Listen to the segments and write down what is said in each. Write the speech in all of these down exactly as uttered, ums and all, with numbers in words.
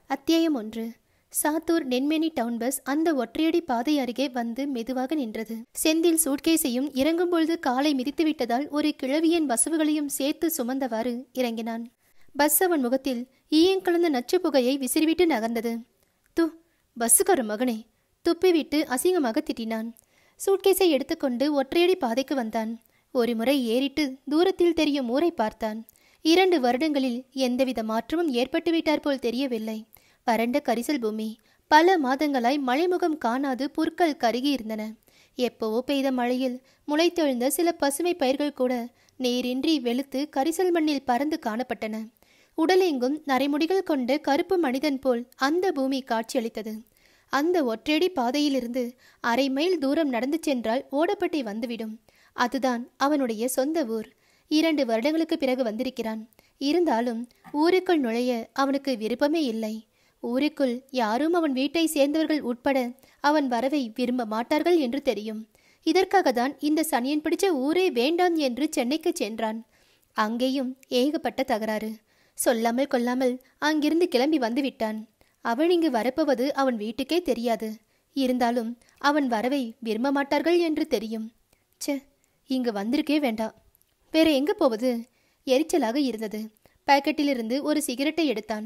அத்தியாயம் ஒன்று. Sattur Nenmeni town bus அந்த ஒற்றையடி பாதை அருகே வந்து மெதுவாக நின்றது. செந்தில் சூட்கேஸையும் இறங்கும்பொழுது காலை மிதித்து விட்டதால் ஒரு கிழவியின் வசவுகளையும் சேர்த்து சுமந்தவாறு இறங்கினான். பஸ் அவன் முகத்தில் ஈயங்கலந்த நச்சு புகையை விசிறிவிட்டு நகர்ந்தது. து பஸ்ஸுக்கார மகனே, துப்பிவிட்டு அசிங்கமாக திட்டினான். சூட்கேஸை எடுத்துக்கொண்டு ஒற்றையடி பாதைக்கு வந்தான். ஒரு முறை ஏறிட்டு தூரத்தில் தெரியும் ஊரை பார்த்தான். இரண்டு வருடங்களில் எந்தவித மாற்றமும் ஏற்பட்டுவிட்டார் போல் தெரியவில்லை. வறண்ட கரிசல் பூமி. பல மாதங்களாய் மழைமுகம் காணாது புற்கள் கருகி இருந்தன. எப்போவோ பெய்த மழையில் முளைத்தெழுந்த சில பசுமை பயிர்கள் கூட நீரின்றி வெளுத்து கரிசல் மண்ணில் பறந்து காணப்பட்டன. உடலெங்கும் நரைமுடிகள் கொண்ட கருப்பு மனிதன் போல் அந்த பூமி காட்சியளித்தது. அந்த ஒற்றையடி பாதையிலிருந்து அரை மைல் தூரம் நடந்து சென்றால் ஓடப்பட்டி வந்துவிடும். அதுதான் அவனுடைய சொந்த ஊர். இரண்டு வருடங்களுக்கு பிறகு வந்திருக்கிறான். இருந்தாலும் ஊருக்குள் நுழைய அவனுக்கு விருப்பமே இல்லை. ஊருக்குள் யாரும் அவன் வீட்டை சேர்ந்தவர்கள் உட்பட அவன் வரவை விரும்ப மாட்டார்கள் என்று தெரியும். இதற்காக தான் இந்த சனியன் பிடிச்ச ஊரே வேண்டாம் என்று சென்னைக்கு சென்றான். அங்கேயும் ஏகப்பட்ட தகராறு. சொல்லாமல் கொள்ளாமல் அங்கிருந்து கிளம்பி வந்து விட்டான். அவன் இங்கு வரப்போவது அவன் வீட்டுக்கே தெரியாது. இருந்தாலும் அவன் வரவை விரும்ப மாட்டார்கள் என்று தெரியும். ச்சே, இங்கு வந்திருக்கே வேண்டாம். வேற எங்க போவது? எரிச்சலாக இருந்தது. பாக்கெட்டிலிருந்து ஒரு சிகரெட்டை எடுத்தான்.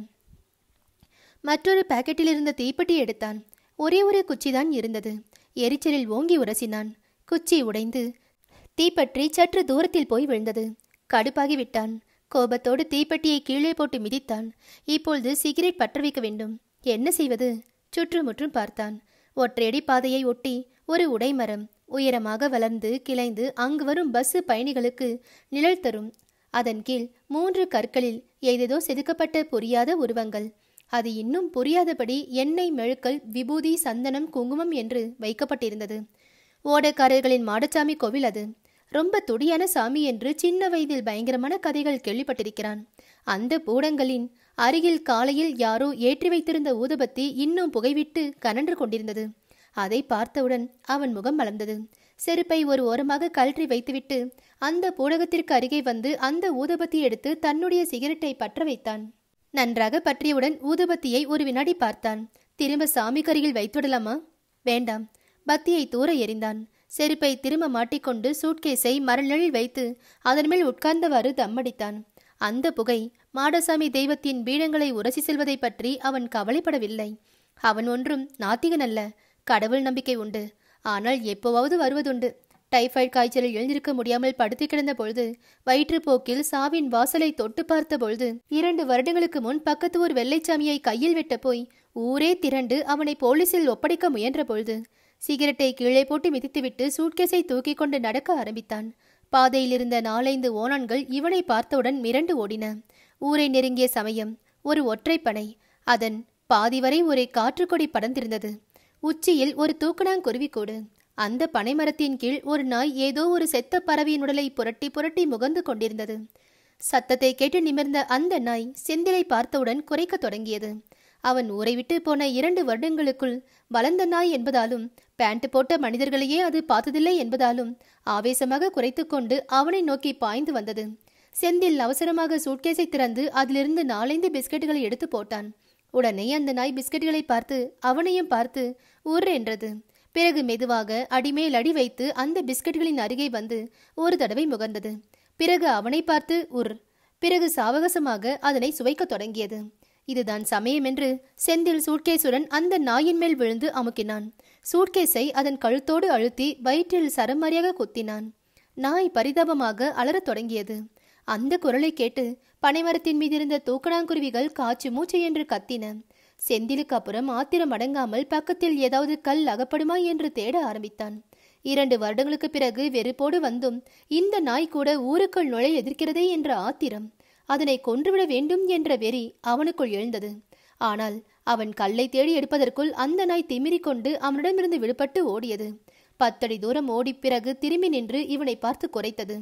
மற்றொரு பாக்கெட்டில் இருந்த தீப்பெட்டி எடுத்தான். ஒரே ஒரு குச்சிதான் இருந்தது. எரிச்சலில் ஓங்கி உரசினான். குச்சி உடைந்து தீப்பற்றி சற்று தூரத்தில் போய் விழுந்தது. கடுப்பாகி விட்டான். கோபத்தோடு தீப்பெட்டியை கீழே போட்டு மிதித்தான். இப்பொழுது சிகரெட் பற்ற வைக்க வேண்டும். என்ன செய்வது? சுற்றுமுற்றும் பார்த்தான். ஒற்றையடி பாதையை ஒட்டி ஒரு உடைமரம் உயரமாக வளர்ந்து கிளைந்து அங்கு வரும் பஸ் பயணிகளுக்கு நிழல் தரும். அதன் கீழ் மூன்று கற்களில் ஏதேதோ செதுக்கப்பட்ட புரியாத உருவங்கள். அது இன்னும் புரியாதபடி எண்ணெய், மெழுக்கல், விபூதி, சந்தனம், குங்குமம் என்று வைக்கப்பட்டிருந்தது. ஓடக்காரர்களின் மாடசாமி கோவில் அது. ரொம்ப துடியான சாமி என்று சின்ன வயதில் பயங்கரமான கதைகள் கேள்விப்பட்டிருக்கிறான். அந்த பூடங்களின் அருகில் காலையில் யாரோ ஏற்றி வைத்திருந்த ஊதுபத்தி இன்னும் புகைவிட்டு கனன்று கொண்டிருந்தது. அதை பார்த்தவுடன் அவன் முகம் மலர்ந்தது. செருப்பை ஒரு ஓரமாக கழற்றி வைத்துவிட்டு அந்த பூடகத்திற்கு அருகே வந்து அந்த ஊதுபத்தி எடுத்து தன்னுடைய சிகரெட்டை பற்ற வைத்தான். நன்றாக பற்றியவுடன் ஊதுபத்தியை ஒரு வினாடி பார்த்தான். திரும்ப சாமிக்கு அருகில் வைத்துவிடலாமா? வேண்டாம். பத்தியை தூர எறிந்தான். செருப்பை திரும்ப மாட்டிக்கொண்டு சூட்கேஸை மரநிழலில் வைத்து அதன் மேல் உட்கார்ந்தவாறு தம்மடித்தான். அந்த புகை மாடசாமி தெய்வத்தின் பீடங்களை உரசி செல்வதை பற்றி அவன் கவலைப்படவில்லை. அவன் ஒன்றும் நாத்திகன் அல்ல. கடவுள் நம்பிக்கை உண்டு. ஆனால் எப்போவாவது வருவதுண்டு. டைஃபாய்டு காய்ச்சலில் எழுந்திருக்க முடியாமல் படுத்து கிடந்த பொழுது, வயிற்றுப்போக்கில் சாவின் வாசலை தொட்டு பார்த்த பொழுது, இரண்டு வருடங்களுக்கு முன் பக்கத்து ஊர் வெள்ளைச்சாமியை கையில் வெட்ட போய் ஊரே திரண்டு அவனை போலீசில் ஒப்படைக்க முயன்ற பொழுது, சிகரெட்டை கீழே போட்டு மிதித்துவிட்டு சூட்கேஸை தூக்கி கொண்டு நடக்க ஆரம்பித்தான். பாதையில் இருந்த நாலைந்து ஓனான்கள் இவனை பார்த்தவுடன் மிரண்டு ஓடின. ஊரை நெருங்கிய சமயம் ஒரு ஒற்றைப்பனை. அதன் பாதி வரை ஒரு காற்றுக்கொடி படர்ந்திருந்தது. உச்சியில் ஒரு தூக்கணாங்குருவி கூடு. அந்த பனைமரத்தின் கீழ் ஒரு நாய் ஏதோ ஒரு செத்த பறவையின் உடலை புரட்டி புரட்டி முகந்து கொண்டிருந்தது. சத்தத்தை கேட்டு நிமிர்ந்த அந்த நாய் செந்திலை பார்த்தவுடன் குறைக்க தொடங்கியது. அவன் ஊரை விட்டு போன இரண்டு வருடங்களுக்குள் வளர்ந்த நாய் என்பதாலும் பேண்ட் போட்ட மனிதர்களையே அது பார்த்ததில்லை என்பதாலும் ஆவேசமாக குறைத்து கொண்டு அவனை நோக்கி பாய்ந்து வந்தது. செந்தில் அவசரமாக சூட்கேஸை திறந்து அதிலிருந்து நாலைந்து பிஸ்கெட்டுகளை எடுத்து போட்டான். உடனே அந்த நாய் பிஸ்கெட்டுகளை பார்த்து அவனையும் பார்த்து ஊர் என்றது. பிறகு மெதுவாக அடிமேல் அடி வைத்து அந்த பிஸ்கெட்டுகளின் அருகே வந்து ஒரு தடவை முகர்ந்தது. பிறகு அவனை பார்த்து உர். பிறகு சாவகாசமாக அதனை சுவைக்க தொடங்கியது. இதுதான் சமயம் என்று செந்தில் சூட்கேஸுடன் அந்த நாயின் மேல் விழுந்து அமுக்கினான். சூட்கேஸை அதன் கழுத்தோடு அழுத்தி வயிற்றில் சரமாரியாக குத்தினான். நாய் பரிதாபமாக அலறத் தொடங்கியது. அந்த குரலை கேட்டு பனைமரத்தின் மீதிருந்த தூக்கணாங்குருவிகள் காச்சு மூச்சு என்று கத்தின. செந்திலுக்கு அப்புறம் ஆத்திரம் அடங்காமல் பக்கத்தில் ஏதாவது கல் அகப்படுமா என்று தேட ஆரம்பித்தான். இரண்டு வருடங்களுக்கு பிறகு வெறுப்போடு வந்தும் இந்த நாய் கூட ஊருக்குள் நுழைய எதிர்க்கிறதே என்ற ஆத்திரம், அதனை கொன்றுவிட வேண்டும் என்ற வெறி அவனுக்குள் எழுந்தது. ஆனால் அவன் கல்லை தேடி எடுப்பதற்குள் அந்த நாய் திமிரிக் கொண்டு அவனிடமிருந்து விடுபட்டு ஓடியது. பத்தடி தூரம் ஓடி பிறகு திரும்பி நின்று இவனை பார்த்து குரைத்தது.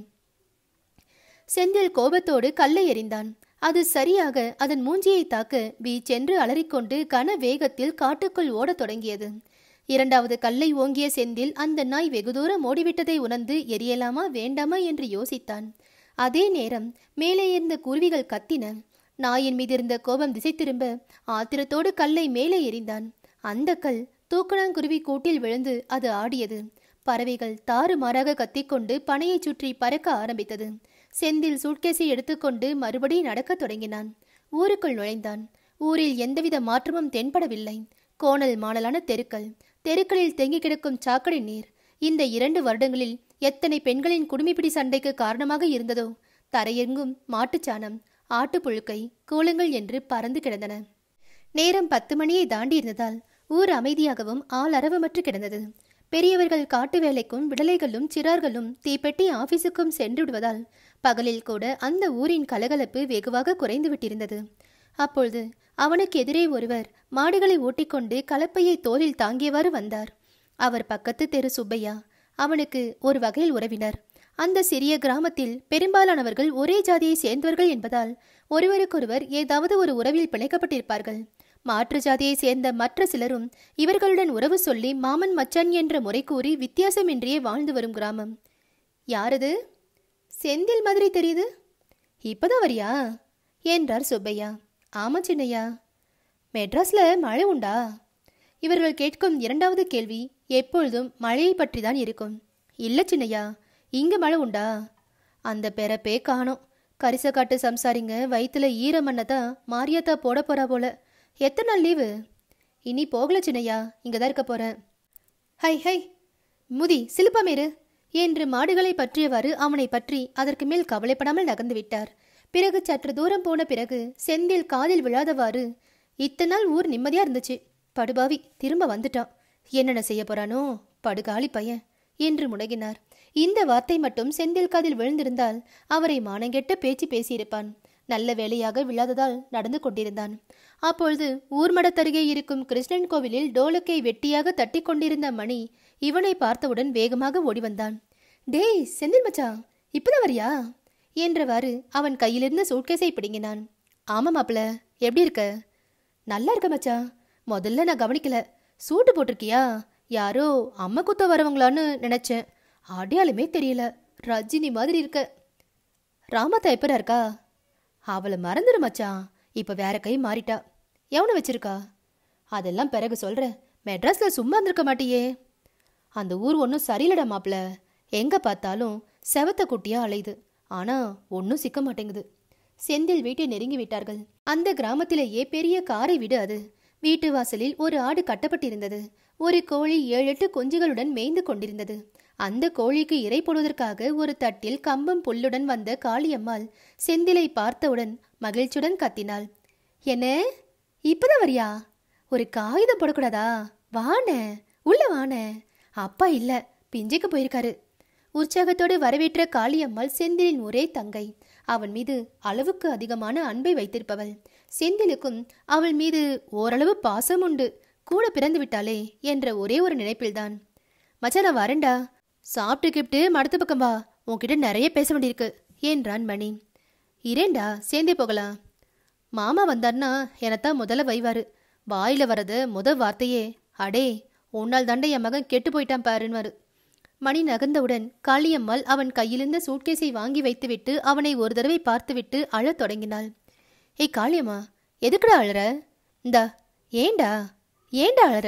செந்தில் கோபத்தோடு கல்லை எறிந்தான். அது சரியாக அதன் மூஞ்சியை தாக்க வீச்சென்று அலறிக்கொண்டு கன வேகத்தில் காட்டுக்குள் ஓடத் தொடங்கியது. இரண்டாவது கல்லை ஓங்கிய செந்தில் அந்த நாய் வெகு தூரம் ஓடிவிட்டதை உணர்ந்து எரியலாமா வேண்டாமா என்று யோசித்தான். அதே நேரம் மேலே இருந்த குருவிகள் கத்தின. நாயின் மீது இருந்த கோபம் திசை திரும்ப ஆத்திரத்தோடு கல்லை மேலே எறிந்தான். அந்த கல் தூக்கணாங்குருவி கூட்டில் விழுந்து அது ஆடியது. பறவைகள் தாறுமாறாக கத்திக்கொண்டு பனையை சுற்றி பறக்க ஆரம்பித்தது. செந்தில் சூட்கேஸை எடுத்துக்கொண்டு மறுபடியும் நடக்கத் தொடங்கினான். ஊருக்குள் நுழைந்தான். ஊரில் எந்தவித மாற்றமும் தென்படவில்லை. கோணல் மாணலான தெருக்கள், தெருக்களில் தேங்கி கிடக்கும் சாக்கடை நீர். இந்த இரண்டு வருடங்களில் எத்தனை பெண்களின் குடுமிப்பிடி சண்டைக்கு காரணமாக இருந்ததோ. தரையெங்கும் மாட்டுச்சாணம், ஆட்டுப்புழுக்கை, கூலங்கள் என்று பறந்து கிடந்தன. நேரம் பத்து மணியை தாண்டி இருந்ததால் ஊர் அமைதியாகவும் ஆள் அரவமற்று கிடந்தது. பெரியவர்கள் காட்டு வேலைக்கும் விடலைகளும் சிறார்களும் தீப்பெட்டி ஆபீஸுக்கும் சென்று விடுவதால் பகலில் கூட அந்த ஊரின் கலகலப்பு வெகுவாக குறைந்து விட்டிருந்தது. அப்பொழுது அவனுக்கு எதிரே ஒருவர் மாடுகளை ஓட்டிக்கொண்டு கலப்பையை தோளில் தாங்கியவாறு வந்தார். அவர் பக்கத்து தெரு சுப்பையா, அவனுக்கு ஒரு வகையில் உறவினர். அந்த சிறிய கிராமத்தில் பெரும்பாலானவர்கள் ஒரே ஜாதியை சேர்ந்தவர்கள் என்பதால் ஒருவருக்கொருவர் ஏதாவது ஒரு உறவில் பிணைக்கப்பட்டிருப்பார்கள். மாற்று ஜாதியை சேர்ந்த மற்ற சிலரும் இவர்களுடன் உறவு சொல்லி மாமன் மச்சான் என்ற முறை கூறி வித்தியாசமின்றியே வாழ்ந்து வரும் கிராமம். யாரது? செந்தில் மாதிரி தெரியுது. இப்பதான் வரியா என்றார் சுப்பையா. ஆமா சின்னையா. மெட்ராஸ்ல மழை உண்டா? இவர்கள் கேட்கும் இரண்டாவது கேள்வி எப்பொழுதும் மழையை பற்றி தான் இருக்கும். இல்ல சின்னையா, இங்க மழை உண்டா? அந்த பெறப்பே காணோம். கரிசக்காட்டு சம்சாரிங்க வயிற்றுல ஈர மண்ணதான் மாரியாத்தா போட போறா போல. எத்தனை நாள் லீவு? இனி போகல சின்னையா, இங்கதான் இருக்க போறேன். ஹை ஹை முதி சிலுப்பமேரு என்று மாடுகளை பற்றியவாறு அவனை பற்றி அதற்கு மேல் கவலைப்படாமல் நகர்ந்து விட்டார். பிறகு சற்று தூரம் போன பிறகு செந்தில் காதில் விழாதவாறு, இத்தனை நாள் ஊர் நிம்மதியா இருந்துச்சு, படுபாவி திரும்ப வந்துட்டான், என்னென்ன செய்ய போறானோ படுகாலி பையன் என்று முடங்கினார். இந்த வார்த்தை மட்டும் செந்தில் காதில் விழுந்திருந்தால் அவரை மானங்கெட்ட பேச்சு பேசியிருப்பான். நல்ல வேலையாக விழாததால் நடந்து கொண்டிருந்தான். அப்பொழுது ஊர்மடத்தருகே இருக்கும் கிருஷ்ணன் கோவிலில் டோலக்கை வெட்டியாக தட்டி கொண்டிருந்த மணி இவனை பார்த்தவுடன் வேகமாக ஓடி வந்தான். டேய் செந்தில் மச்சா, இப்பதான் வரியா என்றவாறு அவன் கையிலிருந்த சூட்கேஸை பிடுங்கினான். ஆமா மாப்பிள, எப்படி இருக்க? நல்லா இருக்க மச்சா. முதல்ல நான் கவனிக்கல, சூட்டு போட்டிருக்கியா? யாரோ அம்மா குத்த வரவங்களான்னு நினைச்சேன். அடையாளமே தெரியல, ரஜினி மாதிரி இருக்க. ராமத்தா எப்பரா இருக்கா? அவளை மறந்துடு மச்சான், இப்ப வேற கை மாறிட்டா. எவனை வச்சிருக்கா? அதெல்லாம் பிறகு சொல்ற. மெட்ராஸ்ல சும்மா இருந்திருக்க மாட்டியே. அந்த ஊர் ஒன்றும் சரியில்லடா மாப்பிள. எங்க பார்த்தாலும் செவத்த குட்டியா அலையுது, ஆனா ஒன்னும் சிக்க மாட்டேங்குது. செந்தில் வீட்டை நெருங்கி விட்டார்கள். அந்த கிராமத்திலேயே பெரிய காரை வீடு அது. வீட்டு வாசலில் ஒரு ஆடு கட்டப்பட்டிருந்தது. ஒரு கோழி ஏழு எட்டு குஞ்சுகளுடன் மேய்ந்து கொண்டிருந்தது. அந்த கோழிக்கு இறை போடுவதற்காக ஒரு தட்டில் கம்பம் புல்லுடன் வந்த காளியம்மாள் செந்திலை பார்த்தவுடன் மகிழ்ச்சியுடன் கத்தினாள். என்ன இப்பதான் வரியா? ஒரு காகிதம் போடக்கூடாதா? வான உள்ள வான. அப்பா இல்ல, பிஞ்சைக்கு போயிருக்காரு. உற்சாகத்தோடு வரவேற்ற காளியம்மாள் செந்திலின் ஒரே தங்கை. அவன் மீது அளவுக்கு அதிகமான அன்பை வைத்திருப்பவள். செந்திலுக்கும் அவள் மீது ஓரளவு பாசம் உண்டு. கூட பிறந்து விட்டாளே என்ற ஒரே ஒரு நினைப்பில்தான். மச்சா நான் வரேன்டா, சாப்பிட்டு கிப்ட்டு மடத்து பக்கம் வா, உன்கிட்ட நிறைய பேச வேண்டியிருக்கு என்றான் மணி. இரேண்டா, சேர்ந்தே போகலாம். மாமா வந்தார்னா எனத்தான் முதல்ல வைவாரு. வாயில வரது முத வார்த்தையே, அடே உன்னால் தாண்டே என் மகன் கெட்டு போயிட்டான் பாருன்வாரு. மணி நகர்ந்தவுடன் காளியம்மாள் அவன் கையிலிருந்த சூட்கேஸை வாங்கி வைத்துவிட்டு அவனை ஒரு தடவை பார்த்துவிட்டு அழத் தொடங்கினாள். ஏய் காளியம்மா, எதுக்குடா அழற? இந்தா. ஏண்டா ஏண்டா அழற?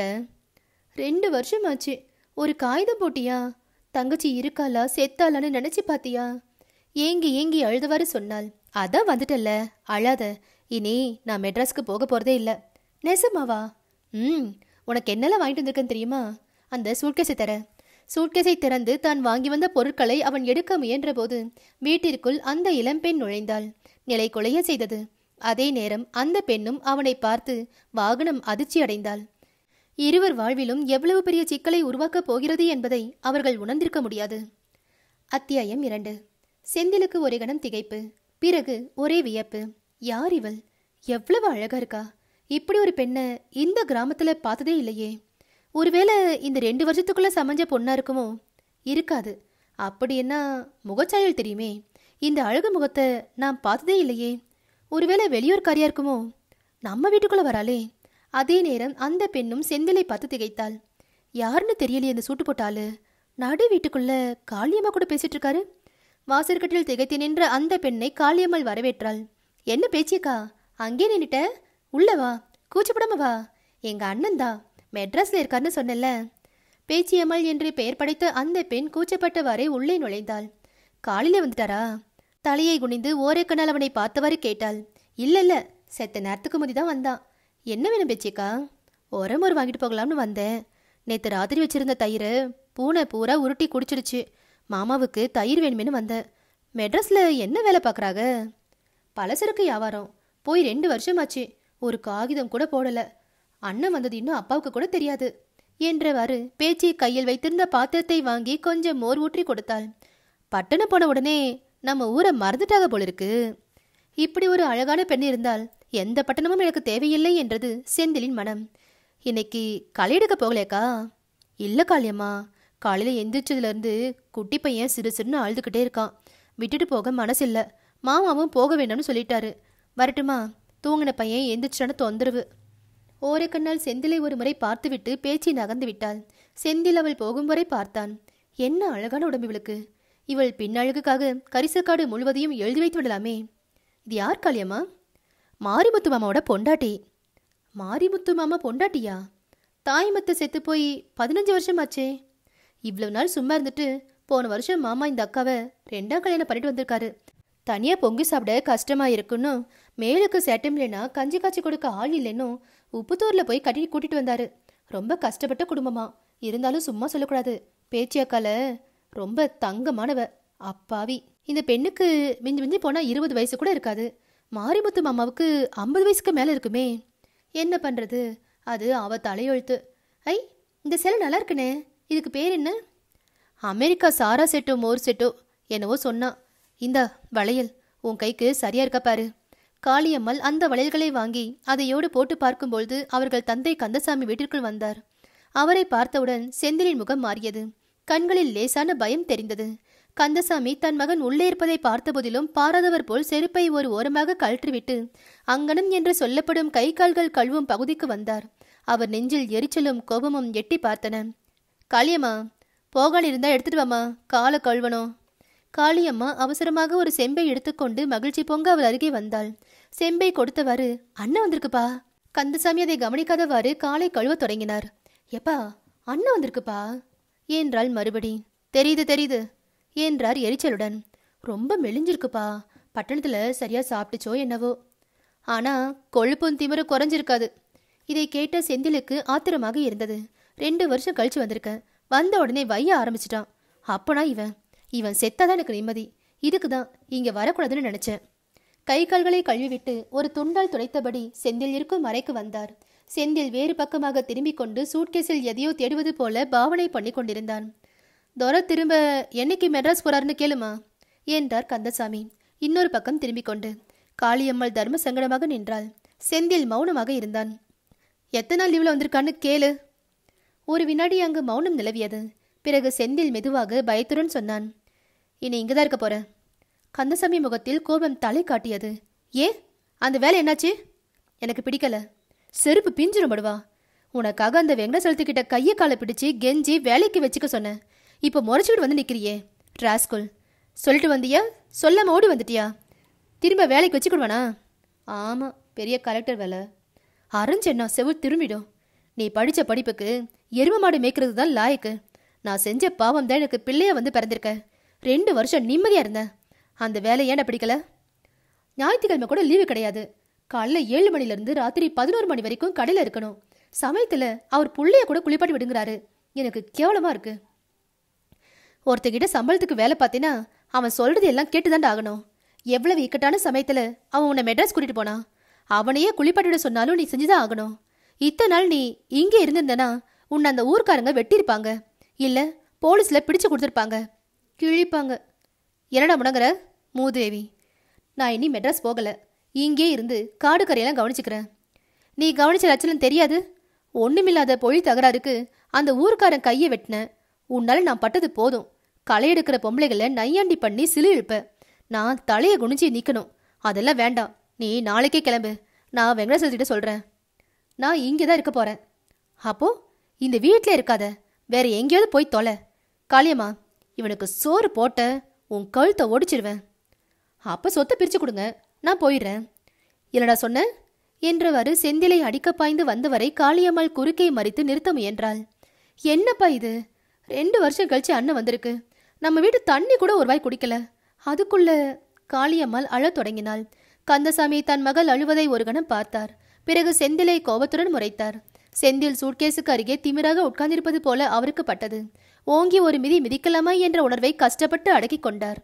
ரெண்டு வருஷம் ஆச்சு, ஒரு காகிதம் போட்டியா? தங்கச்சி இருக்காளா செத்தாளான்னு நினைச்சு பாத்தியா? ஏங்கி ஏங்கி அழுதவாறு சொன்னாள். அதான் வந்துட்டல்ல, அழாத. இனி நான் மெட்ராஸ்க்கு போக போறதே இல்லை. நெசமாவா? ம், உனக்கு என்னெல்லாம் வாங்கிட்டு வந்திருக்கேன்னு தெரியுமா? அந்த சூட்கேஸை தர. சூட்கேஸை திறந்து தான் வாங்கி வந்த பொருட்களை அவன் எடுக்க முயன்ற போது வீட்டிற்குள் அந்த இளம்பெண் நுழைந்தாள். நிலை கொலைய செய்தது. அதே நேரம் அந்த பெண்ணும் அவனை பார்த்து வாகனம் அதிர்ச்சி அடைந்தாள். இருவர் வாழ்விலும் எவ்வளவு பெரிய சிக்கலை உருவாக்கப் போகிறது என்பதை அவர்கள் உணர்ந்திருக்க முடியாது. அத்தியாயம் இரண்டு. செந்திலுக்கு ஒரு கணம் திகைப்பு, பிறகு ஒரே வியப்பு. யார் இவள்? எவ்வளவு அழகா இருக்கா! இப்படி ஒரு பெண்ணை இந்த கிராமத்துல பார்த்ததே இல்லையே. ஒருவேளை இந்த ரெண்டு வருஷத்துக்குள்ள சமைஞ்ச பொண்ணா இருக்குமோ? இருக்காது. அப்படி என்ன முகச்சாயல் தெரியுமே. இந்த அழகு முகத்தை நான் பார்த்ததே இல்லையே. ஒருவேளை வெளியூர்காரியா இருக்குமோ? நம்ம வீட்டுக்குள்ள வராளே. அதே நேரம் அந்த பெண்ணும் செந்திலை பார்த்து திகைத்தாள். யாருன்னு தெரியலையே இந்த சூட்டு போட்டாளு. நடு வீட்டுக்குள்ள காளியம்மா கூட பேசிட்டு இருக்காரு. வாசற்கட்டில் திகைத்து நின்ற அந்த பெண்ணை காளியம்மாள் வரவேற்றாள். என்ன பேச்சியக்கா, அங்கே நின்னுட்ட, உள்ளவா, கூச்சப்படாம வா. எங்க அண்ணன் தான் மெட்ராஸ்ல இருக்காருன்னு சொன்னல. பேச்சியம்மாள் என்று பெயர் படைத்த அந்த பெண் கூச்சப்பட்டவாறே உள்ளே நுழைந்தாள். காலையில வந்துட்டாரா? தலையை குனிந்து ஓரக்கண்ணால் அவனை பார்த்தவாறு கேட்டாள். இல்ல இல்ல, செத்த நேரத்துக்கு முதிதான் வந்தான். என்ன வேணும் பேச்சிக்கா? உரமோர் வாங்கிட்டு போகலாம்னு வந்தேன். நேற்று ராத்திரி வச்சிருந்த தயிர் பூனை பூரா உருட்டி குடிச்சிடுச்சு. மாமாவுக்கு தயிர் வேணுமேனு வந்தேன். மெட்ராஸ்ல என்ன வேலை பார்க்குறாங்க? பலசரக்கு வியாபாரம். போய் ரெண்டு வருஷம் ஆச்சு. ஒரு காகிதம் கூட போடல. அண்ணன் வந்தது இன்னும் அப்பாவுக்கு கூட தெரியாது என்றவாறு பேச்சி கையில் வைத்திருந்த பாத்திரத்தை வாங்கி கொஞ்சம் மோர் ஊற்றி கொடுத்தாள். பட்டணம் போன உடனே நம்ம ஊரை மறந்துட்டாக போல இருக்கு. இப்படி ஒரு அழகான பெண் இருந்தால் எந்த பட்டணமும் எனக்கு தேவையில்லை என்றது செந்திலின் மனம். இன்னைக்கு களை எடுக்க போகலேக்கா? இல்ல காளியம்மா, காலையில எந்திரிச்சதுல இருந்து குட்டி பையன் சிறு சிறுன்னு அழுதுகிட்டே இருக்கான். விட்டுட்டு போக மனசில்ல. மாமாவும் போக வேண்டாம்னு சொல்லிட்டாரு. வரட்டுமா? தூங்கின பையன் எந்திரிச்சான தொந்தரவு. ஓரக்கண்ணால் செந்திலை ஒரு முறை பார்த்துவிட்டு பேச்சி நகர்ந்து விட்டாள். செந்தில் அவள் போகும் வரை பார்த்தான். என்ன அழகான உடம்பு இவளுக்கு. இவள் பின்னழகுக்காக கரிசக்காடு முழுவதையும் எழுதி வைத்து விடலாமே. இது யார் காளியம்மா? மாரிமுத்து மாமாவோட பொண்டாட்டி. மாரிமுத்து மாமா பொண்டாட்டியா? தாய்மத்தை செத்து போய் பதினஞ்சு வருஷம் ஆச்சே. இவ்வளவு நாள் சும்மா இருந்துட்டு போன வருஷம் மாமா இந்த அக்காவை ரெண்டாம் கல்யாணம் பண்ணிட்டு வந்திருக்காரு. தனியா பொங்கி சாப்பிட கஷ்டமா இருக்குன்னு, மேலுக்கு சேட்டம் இல்லைன்னா கஞ்சி காய்ச்சி கொடுக்க ஆள் இல்லைன்னு உப்புத்தூர்ல போய் கட்டி கூட்டிட்டு வந்தாரு. ரொம்ப கஷ்டப்பட்ட குடும்பமா. இருந்தாலும் சும்மா சொல்லக்கூடாது. பேச்சி அக்கால ரொம்ப தங்கமானவ. அப்பாவி. இந்த பெண்ணுக்கு மிஞ்சி மிஞ்சி போனா இருபது வயசு கூட இருக்காது. மாரிமுத்து மாமாவுக்கு ஐம்பது வயசுக்கு மேல இருக்குமே. என்ன பண்றது? அது அவ தலையெழுத்து. ஐ, இந்த சேலை நல்லா இருக்குனே. இதுக்கு பேர் என்ன? அமெரிக்கா சாரா செட்டோ மோர் செட்டோ என்னவோ சொன்னா. இந்த வளையல் உன் கைக்கு சரியா இருக்க பாரு. காளியம்மாள் அந்த வளையல்களை வாங்கி அதையோடு போட்டு பார்க்கும்பொழுது அவர்கள் தந்தை கந்தசாமி வீட்டிற்குள் வந்தார். அவரை பார்த்தவுடன் செந்திலின் முகம் மாறியது. கண்களில் லேசான பயம் தெரிந்தது. கந்தசாமி தன் மகன் உள்ளே இருப்பதை பார்த்த போதிலும் பாராதவர் போல் செருப்பை ஒரு ஓரமாக கழற்றிவிட்டு அங்கனம் என்று சொல்லப்படும் கை கால்கள் கழுவும் பகுதிக்கு வந்தார். அவர் நெஞ்சில் எரிச்சலும் கோபமும் எட்டி பார்த்தன. காளியம்மா, போகான் இருந்தா எடுத்துட்டு வாமா, காலை கழுவணும். காளியம்மா அவசரமாக ஒரு செம்பை எடுத்துக்கொண்டு மகிழ்ச்சி பொங்க அவள் அருகே வந்தாள். செம்பை கொடுத்தவாறு, அண்ணன் வந்திருக்குப்பா. கந்தசாமி அதை கவனிக்காதவாறு காலை கழுவ தொடங்கினார். எப்பா, அண்ணன் வந்திருக்குப்பா என்றாள் மறுபடி. தெரியுது தெரியுது என்றார் எரிச்சலுடன். ரொம்ப மெலிஞ்சிருக்குப்பா. பட்டணத்துல சரியா சாப்பிட்டுச்சோ என்னவோ. ஆனா கொழுப்பும் திமிரு குறைஞ்சிருக்காது. இதை கேட்ட செந்திலுக்கு ஆத்திரமாக இருந்தது. ரெண்டு வருஷம் கழிச்சு வந்திருக்க. வந்த உடனே வைய ஆரம்பிச்சிட்டான். அப்பனா இவன் இவன் செத்தாதான் எனக்கு நிம்மதி. இதுக்குதான் இங்க வரக்கூடாதுன்னு நினைச்சேன். கை கால்களை கழுவிவிட்டு ஒரு துண்டால் துடைத்தபடி செந்தில் இருக்கும் அறைக்கு வந்தார். செந்தில் வேறு பக்கமாக திரும்பிக் கொண்டு சூட்கேஸில் எதையோ தேடுவது போல பாவனை பண்ணி கொண்டிருந்தான். தோர திரும்ப என்னைக்கு மெட்ராஸ் போறாருன்னு கேளுமா என்றார் கந்தசாமி இன்னொரு பக்கம் திரும்பிக் கொண்டு. காளியம்மாள் தர்ம சங்கடமாக நின்றாள். செந்தில் மௌனமாக இருந்தான். எத்தனை நாள் லீவ்ல வந்திருக்கான்னு கேளு. ஒரு வினாடி அங்கு மௌனம் நிலவியது. பிறகு செந்தில் மெதுவாக பயத்துடன் சொன்னான், இனி இங்கதான் இருக்க போற. கந்தசாமி முகத்தில் கோபம் தலை காட்டியது. ஏன், அந்த வேலை என்னாச்சு? எனக்கு பிடிக்கல. செருப்பு பிஞ்சிரும் படுவா. உனக்காக அந்த வெங்கடசலத்துக்கிட்ட கையை காலை பிடிச்சி கெஞ்சி வேலைக்கு வச்சுக்க சொன்ன. இப்போ முறைச்சிக்கிட்டு வந்து நிற்கிறியே ராஸ்கோல். சொல்லிட்டு வந்தியா, சொல்லாம ஓடி வந்துட்டியா? திரும்ப வேலைக்கு வச்சுக்கிடுவானா? ஆமாம், பெரிய கலெக்டர் வேலை. அரைஞ்சென்னா செவு திரும்பிடும். நீ படித்த படிப்புக்கு எரும மாடு மேய்க்கிறது தான் லாயக்கு. நான் செஞ்ச பாவம் தான் எனக்கு பிள்ளைய வந்து பிறந்திருக்க. ரெண்டு வருஷம் நிம்மதியாக இருந்தேன். அந்த வேலை ஏன்டா பிடிக்கல? ஞாயிற்றுக்கிழமை கூட லீவு கிடையாது. காலைல ஏழு மணிலேருந்து ராத்திரி பதினோரு மணி வரைக்கும் கடையில் இருக்கணும். சமயத்தில் அவர் பிள்ளைய கூட குளிப்பாட்டி விடுங்கிறாரு. எனக்கு கேவலமாக இருக்கு. ஒருத்தகிட்ட சம்பளத்துக்கு வேலை பார்த்தீன்னா அவன் சொல்றது எல்லாம் கேட்டுதான்டா ஆகணும். எவ்வளவு இக்கட்டான சமயத்தில் அவன் உன்னை மெட்ராஸ் கூட்டிட்டு போனா அவனையே குளிப்பாட்டிட சொன்னாலும் நீ செஞ்சுதான் ஆகணும். இத்தனை நாள் நீ இங்கே இருந்திருந்தனா உன்னை அந்த ஊர்க்காரங்க வெட்டியிருப்பாங்க, இல்லை போலீஸில் பிடிச்சு கொடுத்துருப்பாங்க, கிழிப்பாங்க. என்னடா முடங்குற மூதேவி? நான் இனி மெட்ராஸ் போகலை. இங்கே இருந்து காடு கரையெல்லாம் கவனிச்சுக்கிறேன். நீ கவனிச்ச லட்சணம் தெரியாது. ஒன்றுமில்லாத பொழில் தகராறுக்கு அந்த ஊர்க்காரன் கையை வெட்டின. உன்னால நான் பட்டது போதும். களை எடுக்கிற பொம்பளைகளை நையாண்டி பண்ணி சிலு இழுப்ப. நான் தலையை குனிஞ்சி நிற்கணும். அதெல்லாம் வேண்டாம். நீ நாளைக்கே கிளம்பு. நான் வெங்கடேஸ்வரத்திட்ட சொல்கிறேன். நான் இங்கே தான் இருக்க போகிறேன். அப்போ இந்த வீட்டில் இருக்காத, வேற எங்கேயாவது போய் தொலை. காளியம்மா, இவனுக்கு சோறு போட்ட உன் கழுத்தை ஒடிச்சிருவேன். அப்போ சொத்தை பிரித்து கொடுங்க, நான் போயிடுறேன். இல்லடா சொன்ன என்றவாறு செந்திலை அடிக்க பாய்ந்து வந்தவரை காளியம்மாள் குறுக்கை மறித்து நிறுத்த முயன்றாள். என்னப்பா இது? ரெண்டு வருஷம் கழிச்சு அண்ணன் வந்திருக்கு. நம்ம வீட்டு தண்ணி கூட ஒரு வாய் குடிக்கல. அதுக்குள்ள காளியம்மாள் அழத் தொடங்கினாள். கந்தசாமி தன் மகள் அழுவதை ஒரு கணம் பார்த்தார். பிறகு செந்திலை கோபத்துடன் முறைத்தார். செந்தில் சூட்கேஸுக்கு அருகே திமிராக உட்கார்ந்திருப்பது போல அவருக்கு பட்டது. ஓங்கி ஒரு மிதி மிதிக்கலாமா என்ற உணர்வை கஷ்டப்பட்டு அடக்கிக் கொண்டார்.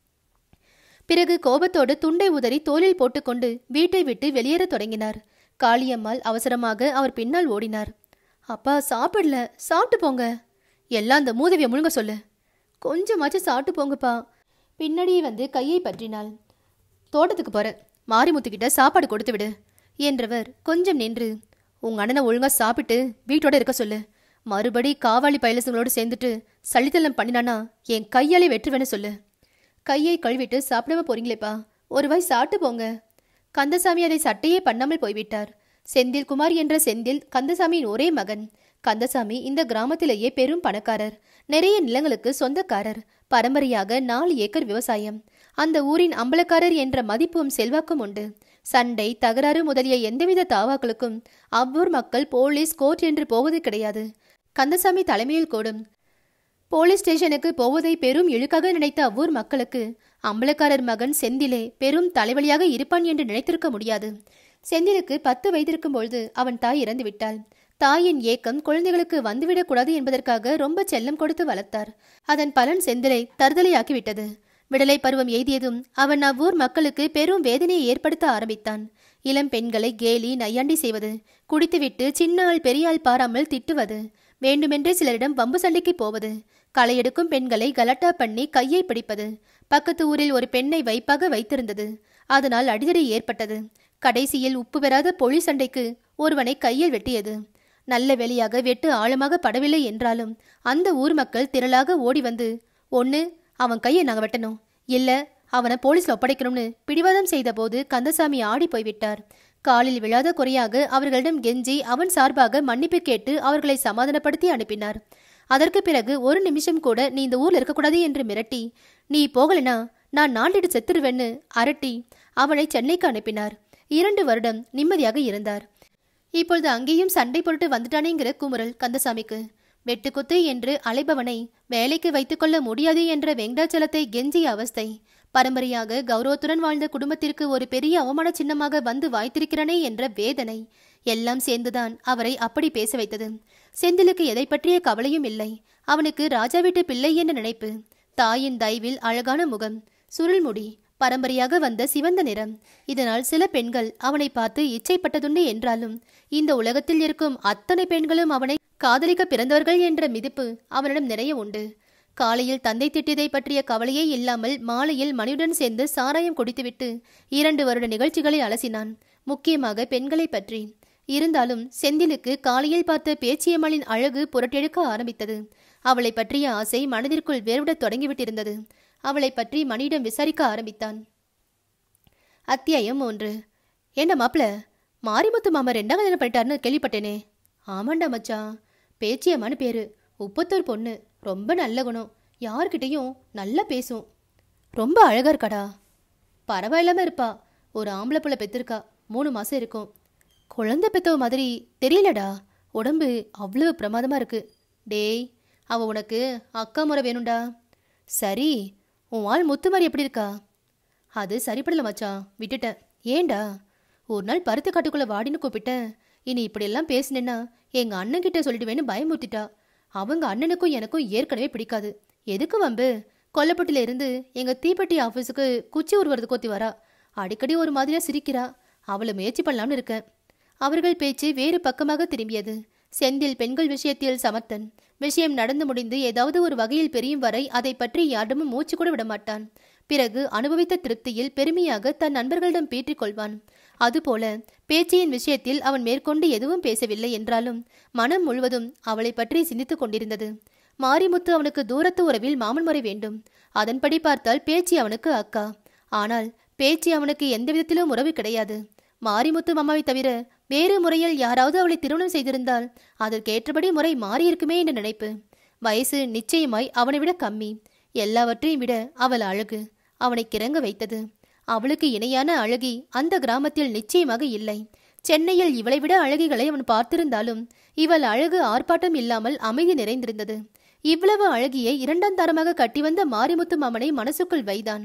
பிறகு கோபத்தோடு துண்டை உதறி தோளில் போட்டுக்கொண்டு வீட்டை விட்டு வெளியேற தொடங்கினார். காளியம்மாள் அவசரமாக அவர் பின்னால் ஓடினார். அப்பா சாப்பிடல, சாப்பிட்டு போங்க. எல்லாம் அந்த மூதவிய முழுங்க சொல்லு. கொஞ்சமாச்சும் சாப்பிட்டு போங்கப்பா. பின்னாடியே வந்து கையை பற்றினாள். தோட்டத்துக்கு போற, மாரிமுத்துக்கிட்ட சாப்பாடு கொடுத்து விடு என்றவர் கொஞ்சம் நின்று, உங்க அண்ணனை ஒழுங்கா சாப்பிட்டு வீட்டோட இருக்க சொல்லு. மறுபடி காவாலி பைலசுங்களோடு சேர்ந்துட்டு சளித்தலம் பண்ணினானா என் கையாலே வெற்றுவேன்னு சொல்லு. கையை கழுவிட்டு சாப்பிடாம போறீங்களேப்பா, ஒரு வாய் சாப்பிட்டு போங்க. கந்தசாமி அதை சட்டையே பண்ணாமல் போய்விட்டார். செந்தில் குமார் என்ற செந்தில் கந்தசாமியின் ஒரே மகன். கந்தசாமி இந்த கிராமத்திலேயே பெரும் பணக்காரர். நிறைய நிலங்களுக்கு சொந்தக்காரர். பரம்பரையாக நாலு ஏக்கர் விவசாயம். அந்த ஊரின் அம்பலக்காரர் என்ற மதிப்பும் செல்வாக்கும் உண்டு. சண்டை தகராறு முதலிய எந்தவித தாவாக்களுக்கும் அவ்வூர் மக்கள் போலீஸ் கோர்ட் என்று போவது கிடையாது. கந்தசாமி தலைமையில் கூடும். போலீஸ் ஸ்டேஷனுக்கு போவதை பெரும் இழுக்காக நினைத்த அவ்வூர் மக்களுக்கு அம்பலக்காரர் மகன் செந்திலே பெரும் தலைவலியாக இருப்பான் என்று நினைத்திருக்க முடியாது. செந்திலுக்கு பத்து வயதிருக்கும் பொழுது அவன் தாய் இறந்து விட்டாள். தாயின் ஏக்கம் குழந்தைகளுக்கு வந்துவிடக்கூடாது என்பதற்காக ரொம்ப செல்லம் கொடுத்து வளர்த்தார். அதன் பலன் செந்திலை தருதலையாக்கிவிட்டது. விடலை பருவம் எய்தியதும் அவன் அவ்வூர் மக்களுக்கு பெரும் வேதனையை ஏற்படுத்த ஆரம்பித்தான். இளம் பெண்களை கேலி நையாண்டி செய்வது, குடித்துவிட்டு சின்ன ஆள் பெரிய ஆள் பாராமல் திட்டுவது, வேண்டுமென்றே சிலரிடம் வம்பு சண்டைக்கு போவது, களையெடுக்கும் பெண்களை கலட்டா பண்ணி கையை பிடிப்பது, பக்கத்து ஊரில் ஒரு பெண்ணை வைப்பாக வைத்திருந்தது. அதனால் அடிதடி ஏற்பட்டது. கடைசியில் உப்பு பெறாத பொழி சண்டைக்கு ஒருவனை கையில் வெட்டியது. நல்ல வேலையாக வெட்டு ஆழமாக படவில்லை என்றாலும் அந்த ஊர் மக்கள் திரளாக ஓடி வந்து, ஒன்று அவன் கையை நாங்கள் வெட்டணும், இல்ல அவனை போலீஸ்ல ஒப்படைக்கணும்னு பிடிவாதம் செய்த போது கந்தசாமி ஆடி போய்விட்டார். காலில் விழாத குறையாக அவர்களிடம் கெஞ்சி அவன் சார்பாக மன்னிப்பு கேட்டு அவர்களை சமாதானப்படுத்தி அனுப்பினார். அதற்கு பிறகு ஒரு நிமிஷம் கூட நீ இந்த ஊர்ல இருக்கக்கூடாது என்று மிரட்டி, நீ போகலனா நான் நாட்டிட்டு செத்துருவேன்னு அரட்டி அவனை சென்னைக்கு அனுப்பினார். இரண்டு வருடம் நிம்மதியாக இருந்தார். இப்பொழுது அங்கேயும் சண்டை பொருட்டு வந்துட்டானேங்கிற குமுறல் கந்தசாமிக்கு. வெட்டுக்குத்து என்று அலைபவனை வேலைக்கு வைத்துக் கொள்ள முடியாது என்ற வெங்கடாச்சலத்தை கெஞ்சிய அவஸ்தை. பரம்பரையாக கௌரவத்துடன் வாழ்ந்த குடும்பத்திற்கு ஒரு பெரிய அவமான சின்னமாக வந்து வாய்த்திருக்கிறானே என்ற வேதனை எல்லாம் சேர்ந்துதான் அவரை அப்படி பேச வைத்தது. செந்திலுக்கு எதை பற்றிய கவலையும் இல்லை. அவனுக்கு ராஜா வீட்டு பிள்ளை என்ற நினைப்பு. தாயின் தயவில் அழகான முகம், சுருள்முடி, பரம்பரையாக வந்த சிவந்த நிறம். இதனால் சில பெண்கள் அவனை பார்த்து இச்சைப்பட்டதுண்டு என்றாலும் இந்த உலகத்தில் இருக்கும் அத்தனை பெண்களும் அவனை காதலிக்க பிறந்தவர்கள் என்ற மிதிப்பு அவனிடம் நிறைய உண்டு. காலையில் தந்தை திட்டியதை பற்றிய கவலையே இல்லாமல் மாலையில் மணியுடன் சேர்ந்து சாராயம் குடித்துவிட்டு இரண்டு வருட நிகழ்ச்சிகளை அலசினான், முக்கியமாக பெண்களை பற்றி. இருந்தாலும் செந்திலுக்கு காலையில் பார்த்த பேச்சியம்மாளின் அழகு புரட்டெடுக்க ஆரம்பித்தது. அவளை பற்றிய ஆசை மனதிற்குள் வேறுவிடத் தொடங்கிவிட்டிருந்தது. அவளை பற்றி மணியிடம் விசாரிக்க ஆரம்பித்தான். அத்தியாயம் மூன்று. ஏண்டா மாப்பிள, மாரிமுத்து மாமா ரெண்டாம் கல்யாணம் பண்ணிட்டாருன்னு கேள்விப்பட்டேனே. ஆமாண்டா மச்சான், பேச்சியம்மான்னு பேரு, உப்பத்தூர் பொண்ணு, ரொம்ப நல்ல குணம், யார்கிட்டையும் நல்லா பேசும், ரொம்ப அழகா இருக்காடா. பரவாயில்லாம இருப்பா. ஒரு ஆம்பளை புள்ள பெத்திருக்கா, மூணு மாசம் இருக்கும். குழந்தை பெத்தவ மாதிரி தெரியலடா, உடம்பு அவ்வளவு பிரமாதமா இருக்கு. டேய், அவ உனக்கு அக்கா முறை வேணும்டா. சரி, உன் ஆள் முத்து மாதிரி எப்படி இருக்கா? அது சரிப்படல மச்சான், விட்டுட்டேன். ஏண்டா? ஒரு நாள் பருத்து காட்டுக்குள்ள வாடின்னு கூப்பிட்டேன். இனி இப்படியெல்லாம் பேசினேன்னா எங்க அண்ணன் கிட்ட சொல்லிடுவேன்னு பயமுறுத்திட்டா. அவங்க அண்ணனுக்கும் எனக்கும் ஏற்கனவே பிடிக்காது. எதுக்கு வம்பு? கொல்லப்பட்டில இருந்து எங்க தீப்பெட்டி ஆபீஸுக்கு குச்சி உருவது கோத்தி வரா. அடிக்கடி ஒரு மாதிரியா சிரிக்கிறா. அவளை முயற்சி பண்ணலாம்னு இருக்கேன். அவர்கள் பேச்சு வேறு பக்கமாக திரும்பியது. செந்தில் பெண்கள் விஷயத்தில் சமர்த்தன். விஷயம் நடந்து முடிந்து ஏதாவது ஒரு வகையில் பெரியும் வரை அதை பற்றி யாரிடமும் மூச்சு கூட விடமாட்டான். பிறகு அனுபவித்த திருப்தியில் பெருமையாக தன் நண்பர்களிடம் பீற்றிக் கொள்வான். அதுபோல பேச்சியின் விஷயத்தில் அவன் மேற்கொண்டு எதுவும் பேசவில்லை என்றாலும் மனம் முழுவதும் அவளை பற்றி சிந்தித்துக் கொண்டிருந்தது. மாரிமுத்து அவனுக்கு தூரத்து உறவில் மாமன் முறை வேண்டும். அதன்படி பார்த்தால் பேச்சி அவனுக்கு அக்கா. ஆனால் பேச்சி அவனுக்கு எந்த விதத்திலும் உறவு கிடையாது. மாரிமுத்து மாமாவை தவிர வேறு முறையில் யாராவது அவளை திருமணம் செய்திருந்தால் அதற்கேற்றபடி முறை மாறியிருக்குமே என்ற நினைப்பு. வயசு நிச்சயமாய் அவனை விட கம்மி. எல்லாவற்றையும் விட அவள் அழகு அவனை கிறங்க வைத்தது. அவளுக்கு இணையான அழகி அந்த கிராமத்தில் நிச்சயமாக இல்லை. சென்னையில் இவளை விட அழகிகளை அவன் பார்த்திருந்தாலும் இவள் அழகு ஆர்ப்பாட்டம் இல்லாமல் அமைதி நிறைந்திருந்தது. இவ்வளவு அழகியை இரண்டாம் தரமாக கட்டி வந்த மாரிமுத்து மாமனை மனசுக்குள் வைத்தான்.